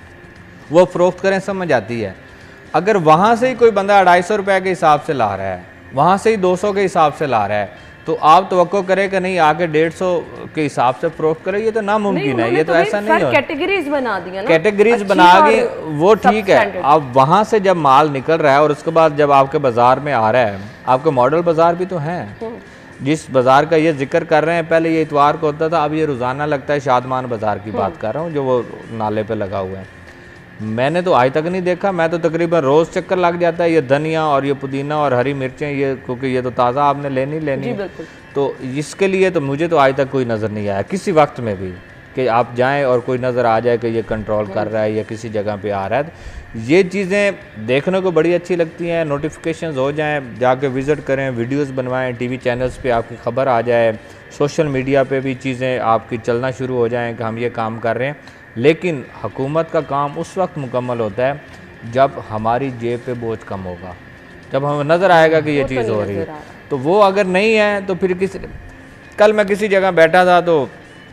वो फ़रोख्त करें, समझ आती है। अगर वहाँ से ही कोई बंदा अढ़ाई सौ रुपये के हिसाब से ला रहा है, वहाँ से ही दो सौ के हिसाब से ला रहा है, तो आप तवक्को करें कि नहीं आके डेढ़ सौ के हिसाब से फ़रोख्त करें, ये तो नामुमकिन है। ये तो, तो ऐसा नहीं हो, कैटेगरीज बना दिया ना, कैटेगरीज बना के वो ठीक है। अब वहाँ से जब माल निकल रहा है और उसके बाद जब आपके बाज़ार में आ रहा है, आपके मॉडल बाज़ार भी तो हैं, जिस बाज़ार का ये जिक्र कर रहे हैं, पहले ये इतवार को होता था, अब ये रोज़ाना लगता है। शादमान बाज़ार की बात कर रहा हूँ जो वो नाले पे लगा हुआ है, मैंने तो आज तक नहीं देखा, मैं तो तकरीबन रोज़ चक्कर लग जाता है। ये धनिया और ये पुदीना और हरी मिर्चें, ये क्योंकि ये तो ताज़ा आपने लेनी लेनी है, तो इसके लिए तो मुझे तो आज तक कोई नज़र नहीं आया किसी वक्त में भी कि आप जाएं और कोई नज़र आ जाए कि ये कंट्रोल कर रहा है या किसी जगह पे आ रहा है। ये चीज़ें देखने को बड़ी अच्छी लगती हैं, नोटिफिकेशंस हो जाएं, जाके विज़िट करें, वीडियोस बनवाएं, टीवी चैनल्स पे आपकी खबर आ जाए, सोशल मीडिया पे भी चीज़ें आपकी चलना शुरू हो जाएं कि हम ये काम कर रहे हैं। लेकिन हुकूमत का काम उस वक्त मुकम्मल होता है जब हमारी जेब पे बोझ कम होगा, जब हमें नज़र आएगा कि ये चीज़ हो रही है। तो वो अगर नहीं है तो फिर किसी, कल मैं किसी जगह बैठा था तो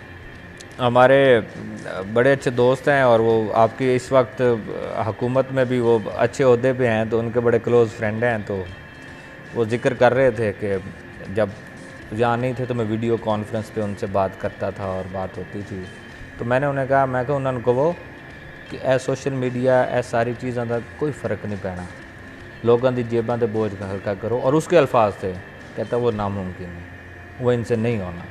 हमारे बड़े अच्छे दोस्त हैं और वो आपकी इस वक्त हुकूमत में भी वो अच्छे ओहदे पे हैं, तो उनके बड़े क्लोज़ फ्रेंड हैं, तो वो जिक्र कर रहे थे कि जब यहाँ नहीं थे तो मैं वीडियो कॉन्फ्रेंस पे उनसे बात करता था और बात होती थी। तो मैंने उन्हें कहा, मैं कहा उन्होंने कहो कि ए सोशल मीडिया ए सारी चीज़ों का कोई फ़र्क नहीं पैना, लोगों की जेबां ते बोझ हल्का करो। और उसके अल्फाज थे, कहता वो नामुमकिन है, वो इनसे नहीं होना।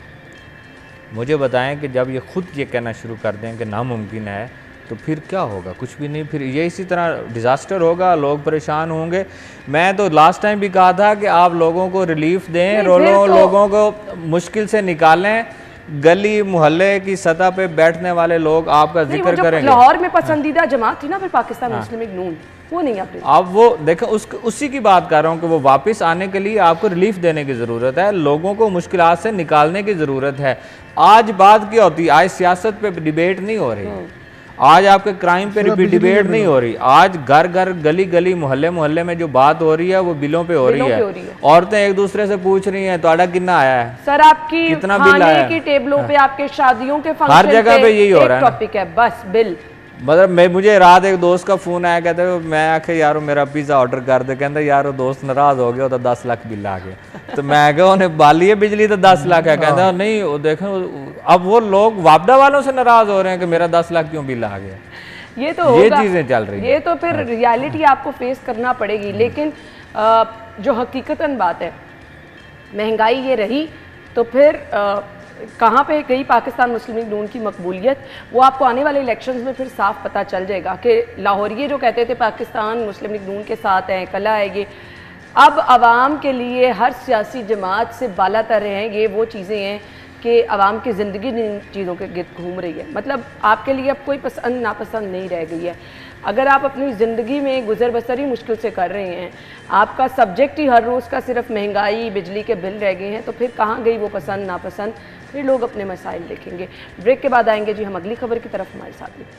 मुझे बताएं कि जब ये ख़ुद ये कहना शुरू कर दें कि नामुमकिन है तो फिर क्या होगा? कुछ भी नहीं, फिर ये इसी तरह डिज़ास्टर होगा, लोग परेशान होंगे। मैं तो लास्ट टाइम भी कहा था कि आप लोगों को रिलीफ दें, लोगों तो... लोगों को मुश्किल से निकालें, गली मोहल्ले की सतह पे बैठने वाले लोग आपका जिक्र करेंगे। लाहौर में पसंदीदा जमात थी ना फिर पाकिस्तान मुस्लिम लीग नून, वो नहीं आप आप वो देखें, उस उसी की बात कर रहा हूँ कि वो वापस आने के लिए आपको रिलीफ देने की ज़रूरत है, लोगों को मुश्किलात से निकालने की ज़रूरत है। आज बात क्या होती है, आज सियासत पे डिबेट नहीं हो रही, आज आपके क्राइम पे डिबेट नहीं हो रही, आज घर घर गली गली मोहल्ले मोहल्ले में जो बात हो रही है वो बिलों पे हो रही है। औरतें एक दूसरे से पूछ रही हैं तो कितना आया है सर, आपकी कितना बिल आया की टेबलों पे, आपके शादियों के फंक्शन हर जगह पे यही हो रहा है, टॉपिक है बस बिल। मतलब मैं मुझे रात एक दोस्त का फोन आया, कहते मैं आखे यार मेरा पिज़्ज़ा ऑर्डर कर दे, कहते यार वो दोस्त नाराज हो गया तो दस लाख बिल आ गया। तो मैं कहा उन्हें बाली है बिजली तो दस लाख है, कहता नहीं वो देखो अब वो लोग वापडा वालों से नाराज हो रहे हैं कि मेरा दस लाख क्यों बिल आ गया। ये तो ये चीज़ें चल रही है, ये तो फिर रियलिटी आपको फेस करना पड़ेगी। लेकिन आ, जो हकीकतन बात है, महंगाई ये रही तो फिर आ, कहाँ पे गई पाकिस्तान मुस्लिम लीग नून की मकबूलियत, वो आपको आने वाले इलेक्शंस में फिर साफ पता चल जाएगा कि लाहौरिये जो कहते थे पाकिस्तान मुस्लिम लीग नून के साथ हैं, कला है, ये अब आवाम के लिए हर सियासी जमात से बालातर हैं। ये वो चीज़ें हैं कि आवाम की ज़िंदगी इन चीज़ों के गिर्द घूम रही है, मतलब आपके लिए अब कोई पसंद नापसंद नहीं रह गई है। अगर आप अपनी ज़िंदगी में गुजर बसर ही मुश्किल से कर रहे हैं, आपका सब्जेक्ट ही हर रोज़ का सिर्फ महंगाई बिजली के बिल रह गए हैं, तो फिर कहाँ गई वो पसंद नापसंद, फिर लोग अपने मसाइल देखेंगे। ब्रेक के बाद आएंगे जी हम अगली खबर की तरफ, हमारे साथ में।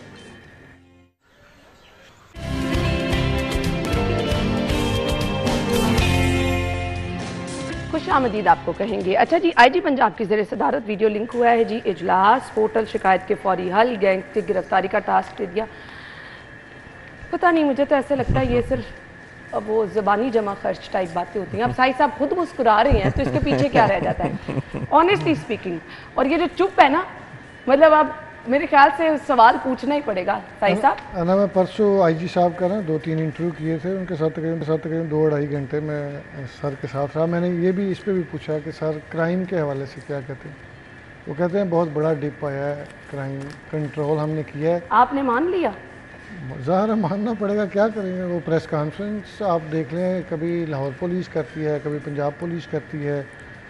खुश आमदीद आपको कहेंगे। अच्छा जी, आई जी पंजाब की ज़ेरे सदारत वीडियो लिंक हुआ है जी, इजलास पोर्टल शिकायत के फौरी हल, गैंग की गिरफ्तारी का टास्क दे दिया। पता नहीं, मुझे तो ऐसा लगता है ये सिर्फ अब वो ज़बानी जमा खर्च टाइप बातें होती हैं। अब साहिब साहब खुद मुस्कुरा रहे हैं तो इसके पीछे क्या रह जाता है ऑनेस्टली स्पीकिंग। और ये जो चुप है ना, मतलब अब मेरे ख्याल से सवाल पूछना ही पड़ेगा साई साहब। ना मैं परसों आईजी साहब का ना दो तीन इंटरव्यू किए थे, उनके साथ तकरीबन साथ तकरीबन दो ढाई घंटे में सर के साथ रहा। मैंने ये भी इस पे भी पूछा कि सर क्राइम के हवाले से क्या कहते हैं। वो कहते हैं बहुत बड़ा डिप आया है, क्राइम कंट्रोल हमने किया है। आपने मान लिया? ज़ाहिर है मानना पड़ेगा, क्या करेंगे। वो प्रेस कॉन्फ्रेंस आप देख लें, कभी लाहौर पुलिस करती है, कभी पंजाब पुलिस करती है।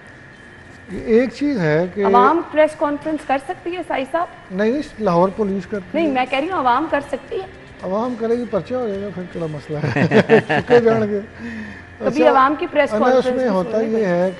एक चीज़ है कि अवाम प्रेस कॉन्फ्रेंस कर सकती है साई साहब? नहीं नहीं, लाहौर पुलिस करती नहीं है। मैं कह रही हूँ अवाम कर सकती है। अवाम करेगी, पर्चा हो जाएगा, फिर क्या मसला है जान के। कभी अवाम की प्रेस कॉन्फ्रेंस उसमें होता ये है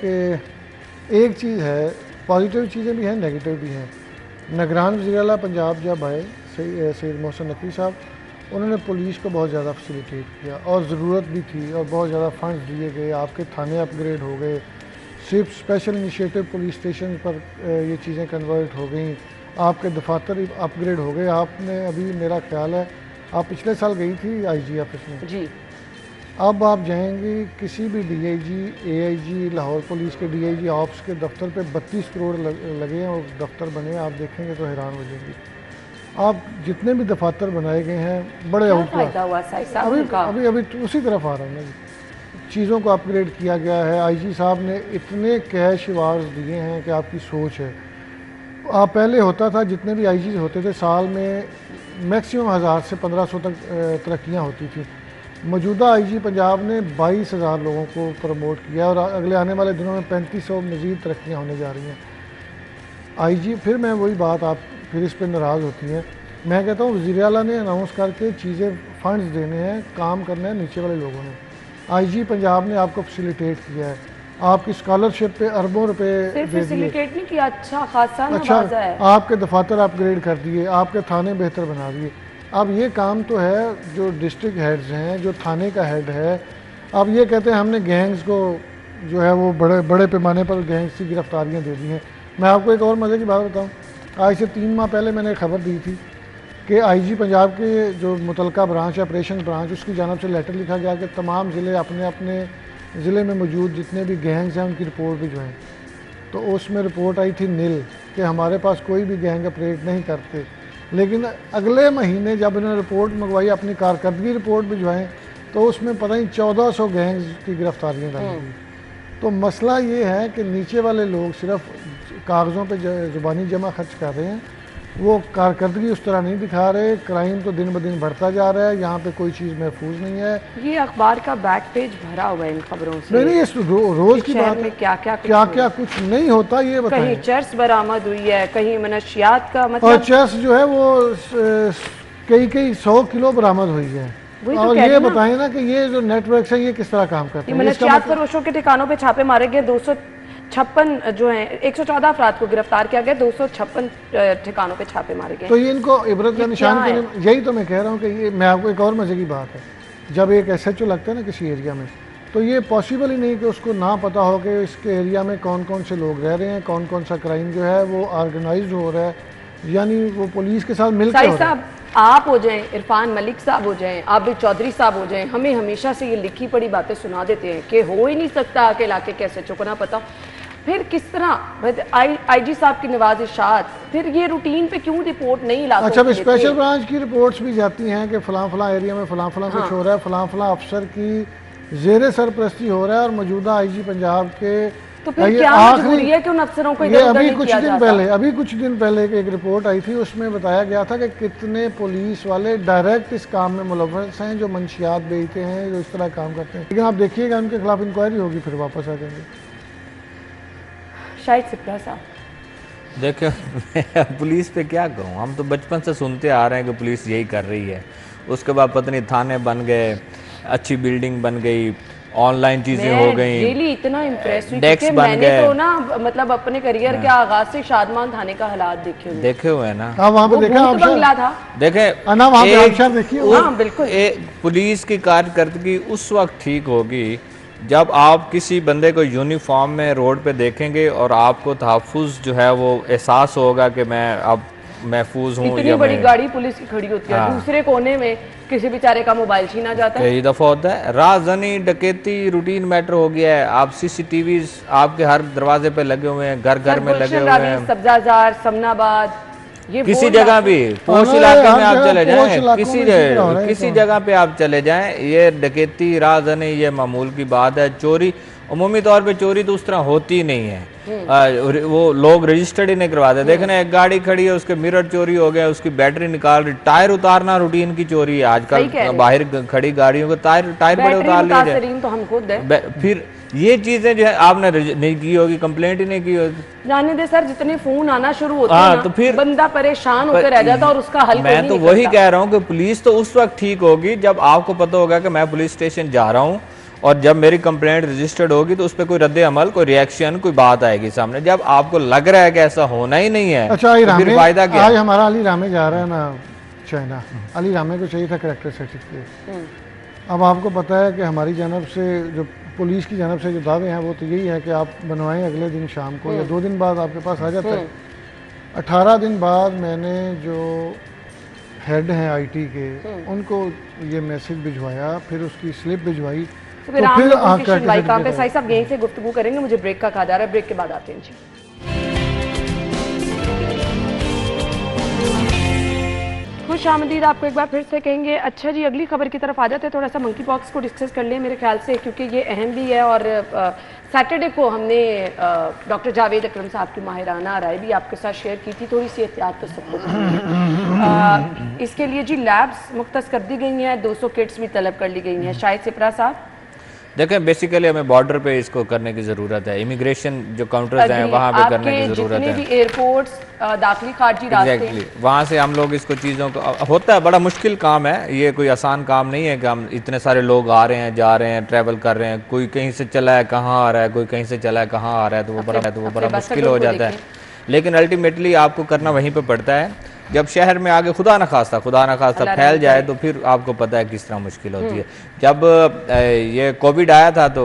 कि एक चीज़ है, पॉजिटिव चीज़ें भी हैं, नेगेटिव भी हैं। निगरान वज़ीर आला पंजाब जब आए सैयद मोहसिन नकवी साहब, उन्होंने पुलिस को बहुत ज़्यादा फैसिलिटेट किया और ज़रूरत भी थी और बहुत ज़्यादा फंड्स दिए गए। आपके थाने अपग्रेड हो गए, सिर्फ स्पेशल इनिशिएटिव पुलिस स्टेशन पर ये चीज़ें कन्वर्ट हो गई, आपके दफातर अपग्रेड हो गए। आपने अभी मेरा ख्याल है आप पिछले साल गई थी आईजी ऑफिस में जी, अब आप जाएंगी किसी भी डीआईजी, एआईजी, लाहौर पुलिस के डीआईजी ऑप्स के दफ्तर पे बत्तीस करोड़ लगे हैं और दफ्तर बने, आप देखेंगे तो हैरान हो जाएंगी। आप जितने भी दफातर बनाए गए हैं बड़े आउट अभी अभी अभी उसी तरफ आ रहा हूँ ना जी, चीज़ों को अपग्रेड किया गया है। आईजी साहब ने इतने कैश अवार्ड्स दिए हैं कि आपकी सोच है। आप पहले होता था, जितने भी आईजी होते थे साल में मैक्सिमम हज़ार से पंद्रह सौ तक तरक्कियाँ होती थी। मौजूदा आईजी पंजाब ने बाईस हज़ार लोगों को प्रमोट किया और अगले आने वाले दिनों में पैंतीस सौ मज़ीद तरक्कियाँ होने जा रही हैं। आईजी फिर मैं वही बात, आप फिर इस पर नाराज़ होती हैं। मैं कहता हूँ वज़ीर आला ने अनाउंस करके चीज़ें फंड्स देने हैं, काम करना है नीचे वाले लोगों ने। आईजी पंजाब ने आपको फैसिलिटेट किया है, आपकी स्कॉलरशिप पे अरबों रुपए दे दिए। फैसिलिटेट नहीं किया, अच्छा खासा अच्छा नवाजा है। आपके दफातर अपग्रेड कर दिए, आपके थाने बेहतर बना दिए। अब ये काम तो है जो डिस्ट्रिक्ट हेड्स हैं, जो थाने का हेड है। अब ये कहते हैं हमने गैंग्स को जो है वो बड़े बड़े पैमाने पर गैंग्स की गिरफ्तारियाँ दे दी हैं। मैं आपको एक और मज़े की बात बताऊँ, आज से तीन माह पहले मैंने खबर दी थी कि आईजी पंजाब के जो मुतलका ब्रांच है, ऑपरेशन ब्रांच, उसकी जानब से लेटर लिखा गया कि तमाम ज़िले अपने अपने ज़िले में मौजूद जितने भी गैंग्स हैं उनकी रिपोर्ट भिजवाएं। तो उसमें रिपोर्ट आई थी नील कि हमारे पास कोई भी गैंग ऑपरेट नहीं करते। लेकिन अगले महीने जब इन्होंने रिपोर्ट मंगवाई, अपनी कारकर्दगी रिपोर्ट भिजवाएं, तो उसमें पता नहीं चौदह सौ गैंग्स की गिरफ्तारियाँ डाली गई। तो मसला ये है कि नीचे वाले लोग सिर्फ कागज़ों पे ज़ुबानी जमा खर्च कर रहे हैं, वो कारकर्दगी उस तरह नहीं दिखा रहे। क्राइम तो दिन ब दिन बढ़ता जा रहा है, यहाँ पे कोई चीज़ महफूज नहीं है। ये अखबार का बैक पेज भरा हुआ है इन खबरों से। नहीं नहीं, इस रो, रोज़ की बात में क्या क्या कुछ क्या क्या कुछ नहीं होता, ये बताएं। कहीं चर्स बरामद हुई है, कहीं मनशियात का मतलब, और चर्स जो है वो कई कई सौ किलो बरामद हुई है। तो और ये बताएं ना कि ये जो नेटवर्क है ये किस तरह काम करते हैं। मनशियात फरोशों के ठिकानों पे छापे मारे गए, दो सौ छप्पन जो है एक सौ चौदह अफराद को गिरफ्तार किया गया, दो सौ छप्पन ठिकानों पे छापे मारे गए। तो ये इनको इबरत का निशान के लिए, यही तो मैं कह रहा हूँ कि ये, मैं आपको एक और मजे की बात है, जब एक एस एच ओ लगता है ना किसी एरिया में, तो ये पॉसिबल ही नहीं कि उसको ना पता हो कि इसके एरिया में कौन कौन से लोग रह रहे हैं, कौन कौन सा क्राइम जो है वो ऑर्गेनाइज हो रहा है, यानी वो पुलिस के साथ मिलकर हो रहा है। आप हो जाएं, इरफान मलिक साहब हो जाएं, आबिद चौधरी साहब हो जाएं, हमें हमेशा से ये लिखी पड़ी बातें सुना देते हैं कि हो ही नहीं सकता कि इलाके के एस एच ओ को ना पता। फिर किस तरह आई आईजी साहब की नवाजिशात, फिर ये रूटीन पे क्यों रिपोर्ट नहीं लाते? अच्छा, स्पेशल ब्रांच की रिपोर्ट्स भी जाती हैं कि फलां फलां एरिया में फलां फलां कुछ हो रहा है, फलां फलां अफसर की जेर सरपरस्ती हो रहा है, और मौजूदा आईजी पंजाब के तो फिर क्या मजबूरी है कि उन अफसरों को ये अभी कुछ दिन पहले अभी कुछ दिन पहले एक रिपोर्ट आई थी, उसमें बताया गया था कि कितने पुलिस वाले डायरेक्ट इस काम में मुलव्वस हैं, जो मंशियात बेचते हैं, जो इस तरह काम करते हैं। लेकिन आप देखिएगा उनके खिलाफ इंक्वायरी होगी, फिर वापस आ जाएंगे। शायद सिप्रा साहब देखो पुलिस पे क्या कहूँ, हम तो बचपन से सुनते आ रहे हैं कि पुलिस यही कर रही है। उसके बाद पता नहीं थाने बन गए, अच्छी बिल्डिंग बन गई, ऑनलाइन चीजें हो गई। रियली इतना इम्प्रेस हुई डेस्क क्योंकि बन मैंने गए। तो ना मतलब अपने करियर के आगाज से शादमान थाने का हालात देखे हुए देखे हुए हैं ना। हाँ, वहाँ पे देखा वो बंगला था, देखे ना वहाँ पे अफसर देखिए। हाँ बिल्कुल। पुलिस की कार्यकर्दगी उस वक्त ठीक होगी जब आप किसी बंदे को यूनिफॉर्म में रोड पे देखेंगे और आपको तहफ़्फ़ुज़ जो है वो एहसास होगा कि मैं अब महफूज हूँ। इतनी बड़ी गाड़ी पुलिस की खड़ी होती है, हाँ। दूसरे कोने में किसी बेचारे का मोबाइल छीना जाता है। कई दफ़ा होता है, राजधानी डकैती रूटीन मैटर हो गया है। आप सीसीटीवी आपके हर दरवाजे पे लगे हुए हैं, घर घर में लगे हुए हैं। सब्जाजार, समनाबाद, किसी जगह भी पोश इलाके में आप चले जाएं, किसी किसी जगह पे आप चले जाएं, ये डकैती राज़नी ये मामूल की बात है। चोरी उमूमी तौर पे चोरी तो उस तरह होती नहीं है, आ, वो लोग रजिस्टर्ड ही नहीं करवाते। देखना एक गाड़ी खड़ी है, उसके मिरर चोरी हो गया, उसकी बैटरी निकाल रही, टायर उतारना रूटीन की चोरी है आजकल। बाहर खड़ी गाड़ियों को टायर टायर बड़े उतार लिए तो हम खुद है। फिर ये चीजें जो है आपने नहीं की होगी, कंप्लेंट ही नहीं की होगी। जाने दे सर, जितने फोन आना शुरू होते हैं ना, तो फिर बंदा परेशान होकर रह जाता और उसका हल मैं तो वही कह रहा हूँ कि पुलिस तो उस वक्त ठीक होगी जब आपको पता होगा कि मैं पुलिस स्टेशन जा रहा हूँ और जब मेरी कंप्लेंट रजिस्टर्ड होगी तो उस पर कोई रद्द अमल, कोई रिएक्शन, कोई बात आएगी सामने। जब आपको लग रहा है कि ऐसा होना ही नहीं है, अच्छा तो फिर फायदा क्या? आज हमारा अली रामे जा रहा है ना चाइना, अली रामे को चाहिए था करेक्टर सर्टिफिकेट। अब आपको पता है कि हमारी जानब से जो पुलिस की जानब से जो दावे हैं वो तो यही है कि आप बनवाएं अगले दिन शाम को या दो दिन बाद आपके पास आ जाता है। अठारह दिन बाद मैंने जो हेड हैं आईटी के उनको ये मैसेज भिजवाया, फिर उसकी स्लिप भिजवाई, तो फिर आप पे साई साहब यहीं से गुफ्तगू करेंगे। मुझे ब्रेक का कहा जा रहा है, ब्रेक के बाद आते हैं जी। खुश आमदीद आपको एक बार फिर से कहेंगे। अच्छा जी, अगली खबर की तरफ आ जाते हैं। थोड़ा सा मंकी पॉक्स को डिस्कस कर लें मेरे ख्याल से, क्योंकि ये अहम भी है और सैटरडे को हमने डॉक्टर जावेद अकरम साहब की माहिराना राय भी आपके साथ शेयर की थी। थोड़ी सी एहतियात तो सबको चाहिए। इसके लिए जी लैब्स मुख्तस कर दी गई हैं, दो सौ किट्स भी तलब कर ली गई हैं। शायद सिपरा साहब देखें, बेसिकली हमें बॉर्डर पे इसको करने की ज़रूरत है। इमिग्रेशन जो काउंटर्स हैं वहाँ पे करने की ज़रूरत है। भी एयरपोर्ट्स, दाखिली खारजी रास्ते, एग्जैक्टली वहाँ से हम लोग इसको चीज़ों को, होता है बड़ा मुश्किल काम है, ये कोई आसान काम नहीं है कि हम इतने सारे लोग आ रहे हैं, जा रहे हैं, ट्रैवल कर रहे हैं, कोई कहीं से चला है कहाँ आ रहा है, कोई कहीं से चला है कहाँ आ रहा है, तो वो बड़ा तो वो बड़ा मुश्किल हो जाता है। लेकिन अल्टीमेटली आपको करना वहीं पर पड़ता है। जब शहर में आगे खुदा न खास्ता खुदा न खास्ता फैल जाए तो फिर आपको पता है किस तरह मुश्किल होती है। जब ये कोविड आया था तो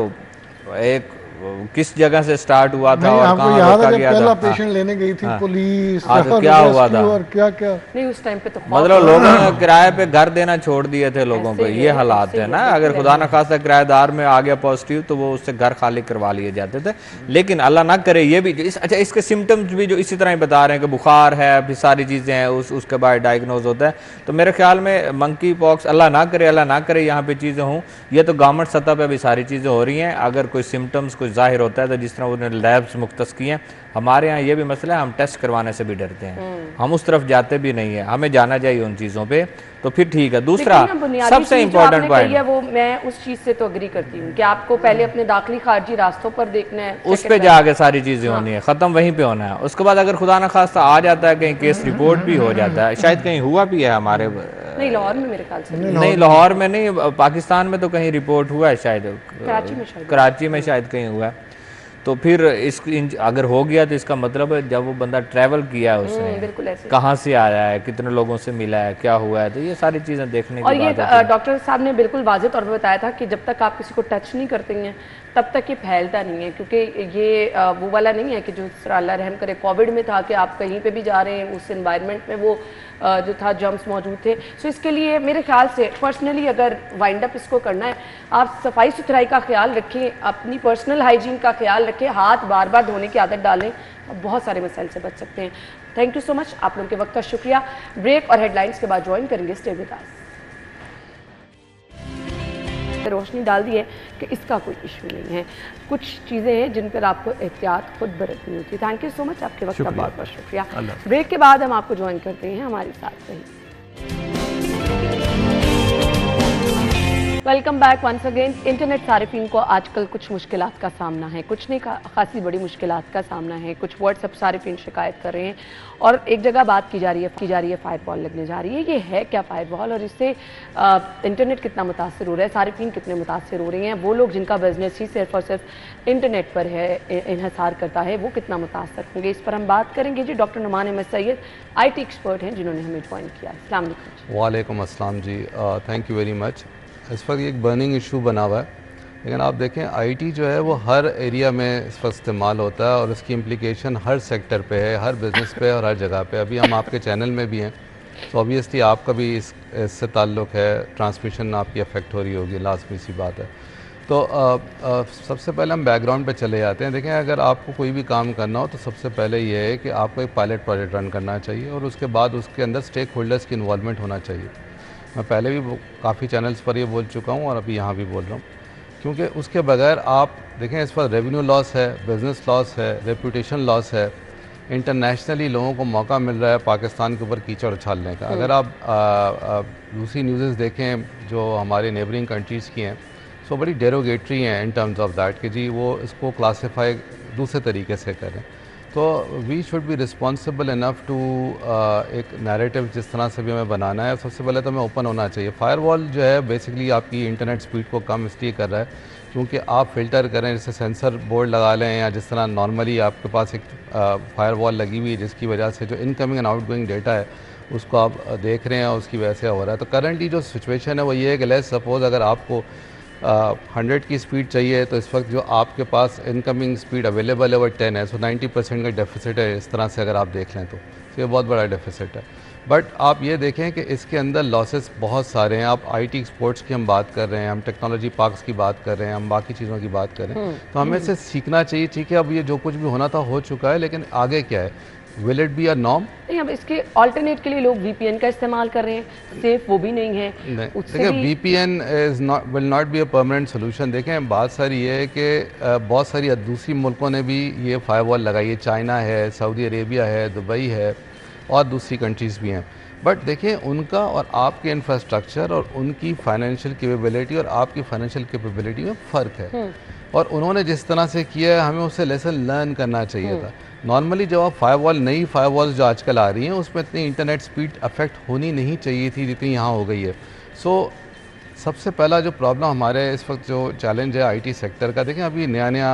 एक किस जगह से स्टार्ट हुआ था और कहाँ रोका गया था। पेशेंट लेने गई थी पुलिस, तो क्या हुआ था और क्या क्या नहीं उस टाइम पे तो मतलब लोगों ने किराए पे घर देना छोड़ दिए थे लोगों को। ये हालात है ना, अगर खुदा न खास्ता किराएदार में आ गया पॉजिटिव तो वो उससे घर खाली करवा लिए जाते थे। लेकिन अल्लाह ना करे ये भी इस, अच्छा इसके सिम्टम्स भी जो इसी तरह ही बता रहे हैं कि बुखार है, फिर सारी चीज़ें हैं, उस उसके बाद डायग्नोज होता है। तो मेरे ख्याल में मंकी पॉक्स, अल्लाह ना करे अल्लाह ना करे यहाँ पे चीज़ें हों। ये तो गवर्नमेंट सतह पर भी सारी चीज़ें हो रही हैं। अगर कोई सिम्टम्स कोई जाहिर होता है तो जिस तरह उन्होंने लैब्स मुख्तस किए हैं, हमारे यहाँ ये भी मसला है, हम टेस्ट करवाने से भी डरते हैं, हम उस तरफ जाते भी नहीं है। हमें जाना चाहिए उन चीज़ों पे, तो फिर ठीक है। दूसरा सबसे इम्पोर्टेंट पॉइंट है वो, मैं उस चीज़ से तो अग्री करती हूँ कि आपको पहले अपने दाखिली खारजी रास्तों पर देखना है, उस पे जाके सारी चीज़ें होनी है, ख़त्म वहीं पे होना है। उसके बाद अगर खुदा न खास्ता आ जाता है, कहीं केस रिपोर्ट भी हो जाता है, शायद कहीं हुआ भी है हमारे, नहीं लाहौर में मेरे ख्याल से नहीं, लाहौर में नहीं, पाकिस्तान में तो कहीं रिपोर्ट हुआ है, शायद कराची में शायद कराची में शायद कहीं हुआ है। तो फिर इस अगर हो गया तो इसका मतलब है जब वो बंदा ट्रैवल किया है उसने, कहाँ से आया है, कितने लोगों से मिला है, क्या हुआ है, तो ये सारी चीज़ें देखने की बात है। और ये डॉक्टर साहब ने बिल्कुल वाज़ेह तौर पर बताया था कि जब तक आप किसी को टच नहीं करते हैं तब तक ये फैलता नहीं है, क्योंकि ये वो वाला नहीं है कि जो अल्लाह रहम करे कोविड में था कि आप कहीं पे भी जा रहे हैं उस एनवायरनमेंट में वो जो था जर्म्स मौजूद थे। सो इसके लिए मेरे ख्याल से पर्सनली अगर वाइंड अप इसको करना है, आप सफाई सुथराई का ख्याल रखें, अपनी पर्सनल हाइजीन का ख्याल रखें, हाथ बार बार धोने की आदत डालें, बहुत सारे मसाइल से बच सकते हैं। थैंक यू सो मच, आप लोगों के वक्त का शुक्रिया। ब्रेक और हेडलाइंस के बाद ज्वाइन करेंगे स्टे विद अस। रोशनी डाल दी है कि इसका कोई इशू नहीं है, कुछ चीज़ें हैं जिन पर आपको एहतियात खुद बरतनी होती है। थैंक यू सो मच, आपके वक्त का बहुत बहुत शुक्रिया। ब्रेक के बाद हम आपको ज्वाइन करते हैं, हमारे साथ रहिए। Welcome back once again. Internet सारिफिन को आजकल कुछ मुश्किलात का सामना है, कुछ नहीं खासी बड़ी मुश्किलात का सामना है। कुछ व्हाट्सएप सारिफिन शिकायत कर रहे हैं और एक जगह बात की जा रही है की जा रही है फायरवॉल लगने जा रही है। ये है क्या फायरवॉल और इससे आ, इंटरनेट कितना मुतासर हो रहा है, सारिफिन कितने मुतासर हो रहे हैं, वो लोग जिनका बिजनेस ही सिर्फ और सिर्फ इंटरनेट पर है, इन्हिसार करता है, वो कितना मुतासर होंगे, इस पर हम बात करेंगे जी। Doctor Numan Ahmed Syed I T expert हैं जिन्होंने हमें ज्वाइन किया। अस्सलाम वालेकुम। वालेकुम अस्सलाम जी, थैंक यू वेरी मच। इस वक्त एक बर्निंग इशू बना हुआ है, लेकिन आप देखें आईटी जो है वो हर एरिया में इस वक्त इस्तेमाल होता है और उसकी इम्प्लीकेशन हर सेक्टर पे है, हर बिज़नेस पे और हर जगह पे। अभी हम आपके चैनल में भी हैं तो ऑब्वियसली आपका भी इस इससे ताल्लुक़ है, ट्रांसमिशन आपकी अफेक्ट हो रही होगी, लाजमी सी बात है। तो आ, आ, सबसे पहले हम बैकग्राउंड पे चले जाते हैं। देखें, अगर आपको कोई भी काम करना हो तो सबसे पहले ये है कि आपको एक पायलट प्रोजेक्ट रन करना चाहिए और उसके बाद उसके अंदर स्टेक होल्डर्स की इन्वॉल्वमेंट होना चाहिए। मैं पहले भी काफ़ी चैनल्स पर ये बोल चुका हूँ और अभी यहाँ भी बोल रहा हूँ, क्योंकि उसके बगैर आप देखें इस पर रेवेन्यू लॉस है, बिज़नेस लॉस है, रेपूटेशन लॉस है, इंटरनेशनली लोगों को मौका मिल रहा है पाकिस्तान के ऊपर कीचड़ उछालने का। अगर आप दूसरी न्यूज़ देखें जो हमारे नेबरिंग कंट्रीज़ की हैं, सो बड़ी डेरोगेटरी हैं इन टर्म्स ऑफ दैट कि जी वो इसको क्लासीफाई दूसरे तरीके से करें। तो we should be responsible enough to एक नैरेटिव जिस तरह से भी हमें बनाना है। सबसे पहले तो हमें ओपन होना चाहिए। फायरवॉल जो है बेसिकली आपकी इंटरनेट स्पीड को कम इसलिए कर रहा है क्योंकि आप फ़िल्टर करें, जैसे सेंसर बोर्ड लगा लें या जिस तरह नॉर्मली आपके पास एक फायरवॉल लगी हुई है जिसकी वजह से जो इनकमिंग एंड आउटगोइंग डेटा है उसको आप देख रहे हैं और उसकी वजह से हो रहा है। तो करंटली जो सिचुएशन है वो ये है कि लेट्स सपोज अगर आपको हंड्रेड uh, की स्पीड चाहिए तो इस वक्त जो आपके पास इनकमिंग स्पीड अवेलेबल है वो टेन है, सो नाइन्टी परसेंट का डेफिसिट है। इस तरह से अगर आप देख लें तो ये बहुत बड़ा डेफिसिट है। बट आप ये देखें कि इसके अंदर लॉसेस बहुत सारे हैं। आप आईटी एक्सपोर्ट्स की हम बात कर रहे हैं, हम टेक्नोलॉजी पार्क्स की बात कर रहे हैं, हम बाकी चीज़ों की बात कर रहे हैं, तो हमें इससे सीखना चाहिए। ठीक है, अब ये जो कुछ भी होना था हो चुका है, लेकिन आगे क्या है? Will it be a norm? नहीं, अब इसके ऑल्टरनेट के लिए लोग वीपीएन का इस्तेमाल कर रहे हैं, सेफ वो भी नहीं है। देखिए, VPN is not will not be a permanent solution. देखें, बात सारी ये है कि बहुत सारी दूसरी मुल्कों ने भी ये फायरवॉल लगाई है। चाइना है, सऊदी अरेबिया है, दुबई है और दूसरी कंट्रीज़ भी हैं। बट देखिए, उनका और आपके इंफ्रास्ट्रक्चर और उनकी फाइनेंशियल कैपेबिलिटी और आपकी फाइनेंशियल कैपेबिलिटी में फ़र्क है, और उन्होंने जिस तरह से किया है हमें उससे लेसन लर्न करना चाहिए था। नॉर्मली जब आप फायरवॉल, नई फायरवॉल्स जो आजकल आ रही हैं उसमें इतनी इंटरनेट स्पीड अफेक्ट होनी नहीं चाहिए थी जितनी यहाँ हो गई है। सो so, सबसे पहला जो प्रॉब्लम हमारे इस वक्त जो चैलेंज है आईटी सेक्टर का, देखें अभी नया नया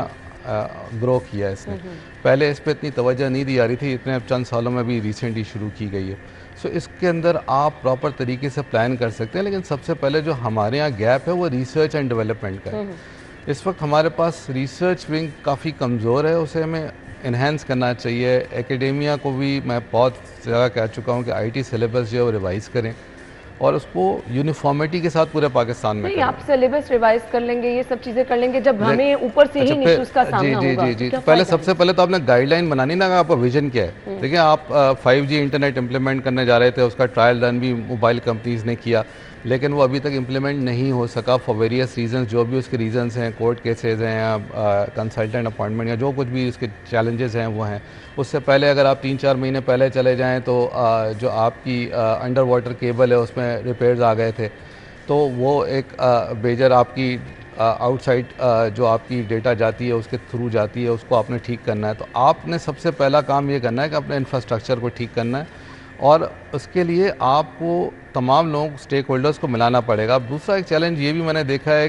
ग्रो किया है इसने, पहले इस पर इतनी तवज्जो नहीं दी जा रही थी, इतने अब चंद सालों में भी रिसेंटली शुरू की गई है। सो so, इसके अंदर आप प्रॉपर तरीके से प्लान कर सकते हैं, लेकिन सबसे पहले जो हमारे यहाँ गैप है वो रिसर्च एंड डेवलपमेंट का है। इस वक्त हमारे पास रिसर्च विंग काफ़ी कमज़ोर है, उसे हमें इन्हेंस करना चाहिए। एकेडेमिया को भी मैं बहुत जगह कह चुका हूँ कि आईटी सिलेबस जो है वो रिवाइज़ करें और उसको यूनिफॉर्मिटी के साथ पूरे पाकिस्तान में नहीं, आप सिलेबस रिवाइज कर लेंगे, ये सब चीज़ें कर लेंगे, जब हमें ऊपर से ही इश्यूज का सामना जी होगा। जी जी जी पहले सबसे पहले तो आपने गाइडलाइन बनानी ना, आपका विजन क्या है। देखिए, आप फाइव जी इंटरनेट इम्प्लीमेंट करने जा रहे थे, उसका ट्रायल रन भी मोबाइल कंपनीज ने किया, लेकिन वो अभी तक इम्प्लीमेंट नहीं हो सका फॉर वेरियस रीजंस। जो भी उसके रीजंस हैं, कोर्ट केसेस हैं या कंसल्टेंट अपॉइंटमेंट या जो कुछ भी उसके चैलेंजेस हैं वो हैं। उससे पहले अगर आप तीन चार महीने पहले चले जाएं तो आ, जो आपकी अंडर वाटर केबल है उसमें रिपेयर्स आ गए थे, तो वो एक बेजर आपकी आउटसाइड जो आपकी डेटा जाती है उसके थ्रू जाती है, उसको आपने ठीक करना है। तो आपने सबसे पहला काम ये करना है कि अपने इंफ्रास्ट्रक्चर को ठीक करना है, और उसके लिए आपको तमाम लोगों स्टेक होल्डर्स को मिलाना पड़ेगा। अब दूसरा एक चैलेंज ये भी मैंने देखा है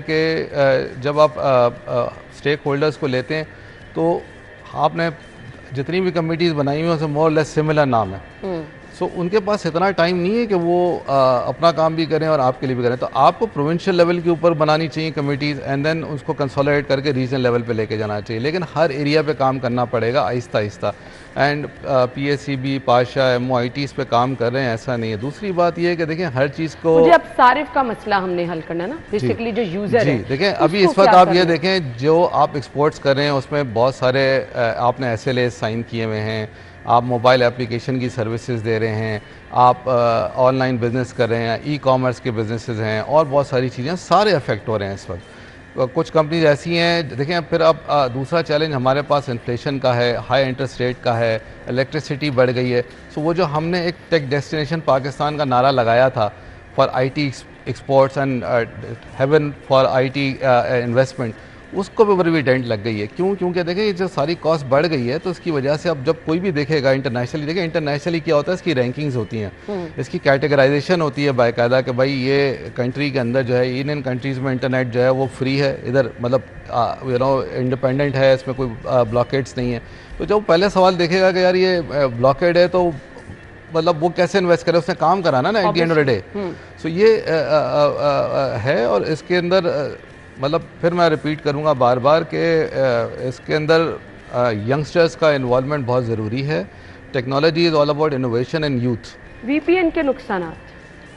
कि जब आप स्टेक होल्डर्स को लेते हैं तो आपने जितनी भी कमिटीज़ बनाई हुई हैं उसमें मोर लेस सिमिलर नाम है। सो so, उनके पास इतना टाइम नहीं है कि वो आ, अपना काम भी करें और आपके लिए भी करें। तो आपको प्रोविंशियल लेवल के ऊपर बनानी चाहिए कमिटीज़, एंड देन उसको कंसोलिडेट करके रीजनल लेवल पे लेके जाना चाहिए। लेकिन हर एरिया पे काम करना पड़ेगा आहिस्ता आहिस्ता, and P S C B, Pasha, M O I T इस पर काम कर रहे हैं, ऐसा नहीं है। दूसरी बात यह है कि देखें हर चीज़ को मुझे अब सारिफ का मसला हमने हल करना ना, बेसिकली जो यूज़र है। देखें अभी इस वक्त आप ये देखें जो आप एक्सपोर्ट्स कर रहे हैं उसमें बहुत सारे आपने एस एल ए साइन किए हुए हैं, आप मोबाइल एप्लीकेशन की सर्विसेज दे रहे हैं, आप ऑनलाइन बिजनेस कर रहे हैं, ई कॉमर्स के बिजनेसेस हैं और बहुत सारी चीज़ें, सारे अफेक्ट हो रहे हैं इस वक्त। कुछ कंपनीज ऐसी हैं, देखें फिर अब दूसरा चैलेंज हमारे पास इन्फ्लेशन का है, हाई इंटरेस्ट रेट का है, इलेक्ट्रिसिटी बढ़ गई है। सो वो जो हमने एक टेक डेस्टिनेशन पाकिस्तान का नारा लगाया था for I T exports and haven for I T investment, उसको भी बड़ी डेंट लग गई है। क्यों? क्योंकि देखें ये जो सारी कॉस्ट बढ़ गई है तो उसकी वजह से अब जब कोई भी देखेगा इंटरनेशनली, देखें इंटरनेशनली क्या होता है, इसकी रैंकिंग्स होती हैं, इसकी कैटेगराइजेशन होती है बाकायदा कि भाई ये कंट्री के अंदर जो है, इन इन कंट्रीज़ में इंटरनेट जो है वो फ्री है, इधर मतलब यू नो इंडिपेंडेंट है, इसमें कोई ब्लॉकेट्स नहीं है। तो जब पहले सवाल देखेगा कि यार ये ब्लॉकेड है तो मतलब वो कैसे इन्वेस्ट करे, उसने काम कराना ना at the end of the day. So ये आ, आ, आ, आ, है, और इसके अंदर मतलब फिर मैं रिपीट करूंगा बार बार कि इसके अंदर यंगस्टर्स का इन्वॉल्वमेंट बहुत ज़रूरी है। Technology is all about innovation and youth. VPN के नुकसान?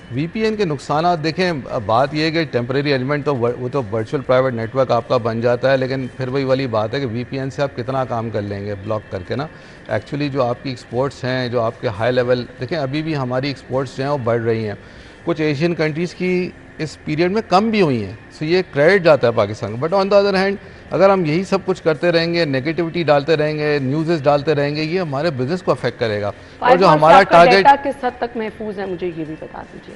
वीपीएन के नुकसान देखें, बात यह है कि टेम्परेरी एलिमेंट तो वो तो वर्चुअल प्राइवेट नेटवर्क आपका बन जाता है, लेकिन फिर वही वाली बात है कि वीपीएन से आप कितना काम कर लेंगे ब्लॉक करके ना। एक्चुअली जो आपकी एक्सपोर्ट्स हैं, जो आपके हाई लेवल, देखें अभी भी हमारी एक्सपोर्ट्स जो हैं वो बढ़ रही हैं। कुछ एशियन कंट्रीज़ की इस पीरियड में कम भी हुई हैं, सो ये क्रेडिट जाता है पाकिस्तान को। But on the other hand अगर हम यही सब कुछ करते रहेंगे, नेगेटिविटी डालते रहेंगे, न्यूज़ डालते रहेंगे, ये हमारे बिजनेस को अफेक्ट करेगा। और जो हमारा टारगेट किस हद तक महफूज है, मुझे ये भी बता दीजिए।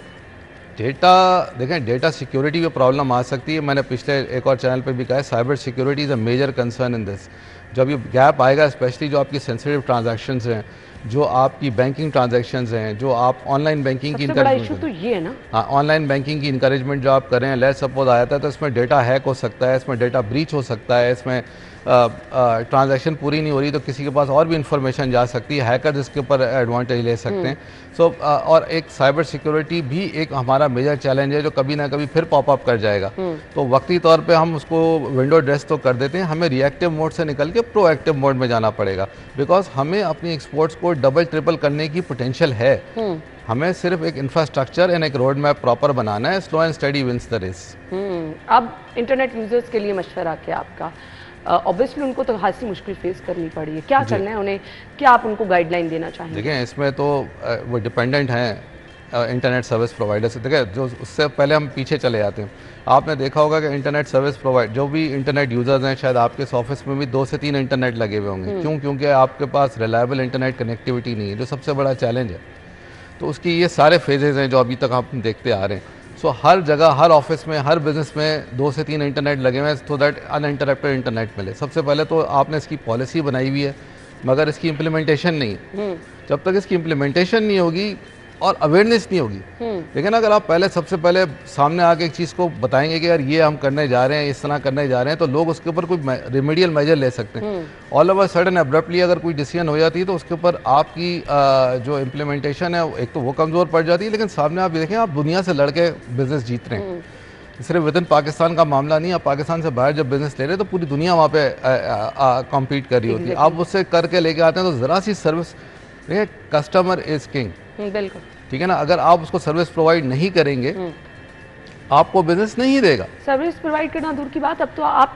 डेटा देखें, डेटा सिक्योरिटी में प्रॉब्लम आ सकती है। मैंने पिछले एक और चैनल पे भी कहा है, cyber security is a major concern in this. जब ये गैप आएगा, स्पेशली जो आपकी सेंसिटिव ट्रांजैक्शंस हैं, जो आपकी बैंकिंग ट्रांजैक्शंस हैं, जो आप ऑनलाइन बैंकिंग की इनकरेजमेंट, तो ये है ना, हाँ ऑनलाइन बैंकिंग की इनकरेजमेंट जो आप कर रहे हैं, लेट्स सपोज आया था तो इसमें डेटा हैक हो सकता है, इसमें डेटा ब्रीच हो सकता है, इसमें ट्रांजैक्शन पूरी नहीं हो रही तो किसी के पास और भी इंफॉर्मेशन जा सकती है, हैकर इसके ऊपर एडवांटेज ले सकते हैं। सो so, uh, और एक साइबर सिक्योरिटी भी एक हमारा मेजर चैलेंज है जो कभी ना कभी फिर पॉपअप कर जाएगा। तो वक्ती तौर पे हम उसको विंडो ड्रेस तो कर देते हैं, हमें रिएक्टिव मोड से निकल के प्रोएक्टिव मोड में जाना पड़ेगा, बिकॉज हमें अपनी एक्सपोर्ट्स को डबल ट्रिपल करने की पोटेंशियल है। हमें सिर्फ एक इंफ्रास्ट्रक्चर एंड एक रोड मैप प्रॉपर बनाना है। Slow and steady wins the race. अब इंटरनेट यूजर्स के लिए मशवरा क्या आपका? ऑब्वियसली uh, उनको तो खासी मुश्किल फेस करनी पड़ी है, क्या करना है उन्हें, क्या आप उनको गाइडलाइन देना चाहेंगे? देखिए इसमें तो वो डिपेंडेंट हैं इंटरनेट सर्विस प्रोवाइडर से। देखिए जो उससे पहले हम पीछे चले जाते हैं, आपने देखा होगा कि इंटरनेट सर्विस प्रोवाइड जो भी इंटरनेट यूजर्स हैं, शायद आपके ऑफिस में भी दो से तीन इंटरनेट लगे हुए होंगे। क्यों? क्योंकि आपके पास रिलायबल इंटरनेट कनेक्टिविटी नहीं है, जो सबसे बड़ा चैलेंज है। तो उसकी ये सारे फेजेज़ हैं जो अभी तक आप देखते आ रहे हैं। सो so, हर जगह, हर ऑफिस में, हर बिजनेस में दो से तीन इंटरनेट लगे हुए हैं, सो दैट अनइंटरप्टेड इंटरनेट मिले। सबसे पहले तो आपने इसकी पॉलिसी बनाई हुई है, मगर इसकी इम्प्लीमेंटेशन नहीं है। जब तक इसकी इम्प्लीमेंटेशन नहीं होगी और अवेयरनेस नहीं होगी, लेकिन अगर आप पहले सबसे पहले सामने आके एक चीज़ को बताएंगे कि यार ये हम करने जा रहे हैं, इस तरह करने जा रहे हैं, तो लोग उसके ऊपर कोई रेमेडियल मेजर ले सकते हैं। ऑल ओवर सडन एब्रप्टली अगर कोई डिसीजन हो जाती है तो उसके ऊपर आपकी आ, जो इम्प्लीमेंटेशन है एक तो वो कमज़ोर पड़ जाती है, लेकिन सामने आप देखें, आप दुनिया से लड़के बिजनेस जीत रहे हैं। सिर्फ विद इन पाकिस्तान का मामला नहीं, आप पाकिस्तान से बाहर जब बिजनेस ले रहे हैं तो पूरी दुनिया वहाँ पे कॉम्पीट कर रही होती है। आप उससे करके लेके आते हैं तो ज़रा सी सर्विस, कस्टमर इज किंग। बिल्कुल ठीक है ना। अगर आप उसको सर्विस प्रोवाइड नहीं करेंगे, आपको बिजनेस नहीं देगा। सर्विस प्रोवाइड करना दूर की बात, अब तो आप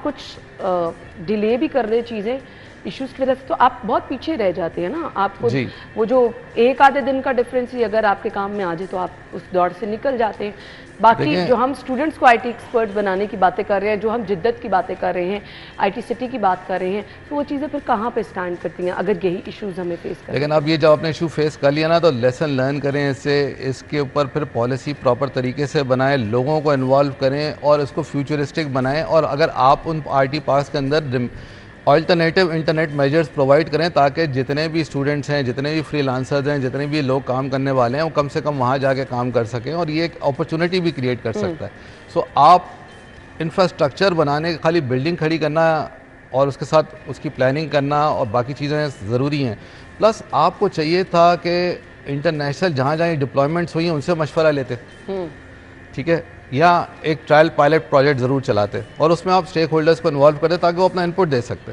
कुछ डिले भी कर रहे चीज़ें इश्यूज की वजह से, तो आप बहुत पीछे रह जाते हैं ना। आपको वो जो एक आधे दिन का डिफरेंस ही अगर आपके काम में आ जाए तो आप उस दौड़ से निकल जाते हैं। बाकी जो हम स्टूडेंट्स को आईटी एक्सपर्ट बनाने की बातें कर रहे हैं, जो हम जिद्दत की बातें कर रहे हैं, आईटी सिटी की बात कर रहे हैं, तो वो चीज़ें फिर कहाँ पे स्टैंड करती हैं अगर यही इश्यूज हमें फेस करें? लेकिन अब ये जब आपने इशू फेस कर लिया ना, तो लेसन लर्न करें इससे, इसके ऊपर फिर पॉलिसी प्रॉपर तरीके से बनाएं, लोगों को इन्वॉल्व करें और इसको फ्यूचरिस्टिक बनाएं। और अगर आप उन आईटी पार्क्स के अंदर अल्टरनेटिव इंटरनेट मेजर्स प्रोवाइड करें, ताकि जितने भी स्टूडेंट्स हैं, जितने भी फ्रीलांसर्स हैं, जितने भी लोग काम करने वाले हैं, वो कम से कम वहाँ जाके काम कर सकें, और ये एक अपॉर्चुनिटी भी क्रिएट कर सकता है। सो so, आप इंफ्रास्ट्रक्चर बनाने, खाली बिल्डिंग खड़ी करना और उसके साथ उसकी प्लानिंग करना और बाकी चीज़ें ज़रूरी हैं। प्लस आपको चाहिए था कि इंटरनेशनल जहाँ जहाँ डिप्लॉयमेंट्स हुई हैं उनसे मशवरा लेते, ठीक है, या एक ट्रायल पायलट प्रोजेक्ट ज़रूर चलाते और उसमें आप स्टेक होल्डर्स को इन्वॉल्व करते ताकि वो अपना इनपुट दे सकते।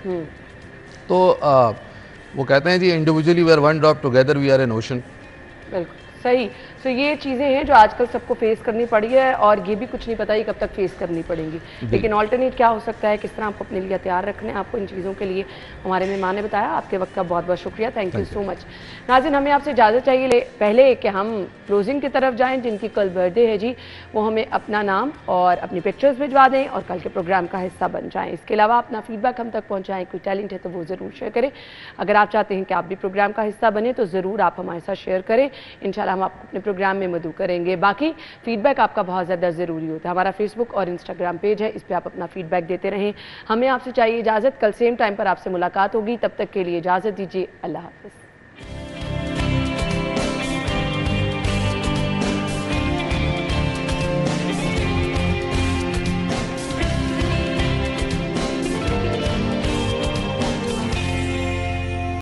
तो आ, वो कहते हैं जी, individually we are one drop, together we are an ocean. बिल्कुल सही। तो ये चीज़ें हैं जो आजकल सबको फेस करनी पड़ी है, और ये भी कुछ नहीं पता ये कब तक फेस करनी पड़ेंगी, लेकिन ऑल्टरनेट क्या हो सकता है, किस तरह आपको अपने लिए तैयार रखना है, आपको इन चीज़ों के लिए हमारे मेहमान ने बताया। आपके वक्त का बहुत बहुत शुक्रिया, थैंक यू सो मच। नाज़रीन, हमें आपसे इजाज़त चाहिए ले, पहले कि हम क्लोजिंग की तरफ जाएँ। जिनकी कल बर्थडे है जी, वो हमें अपना नाम और अपनी पिक्चर्स भिजवा दें और कल के प्रोग्राम का हिस्सा बन जाएँ। इसके अलावा अपना फीडबैक हम तक पहुँचाएँ, कोई टैलेंट है तो वो ज़रूर शेयर करें। अगर आप चाहते हैं कि आप भी प्रोग्राम का हिस्सा बने तो ज़रूर आप हमारे साथ शेयर करें, इंशाल्लाह हम आपको अपने प्रोग्राम में मदऊ करेंगे। बाकी फीडबैक आपका बहुत ज़्यादा ज़रूरी होता है। हमारा फेसबुक और इंस्टाग्राम पेज है, इस पर आप अपना फीडबैक देते रहें। हमें आपसे चाहिए इजाज़त, कल सेम टाइम पर आपसे मुलाकात होगी, तब तक के लिए इजाज़त दीजिए, अल्लाह हाफ़िज़।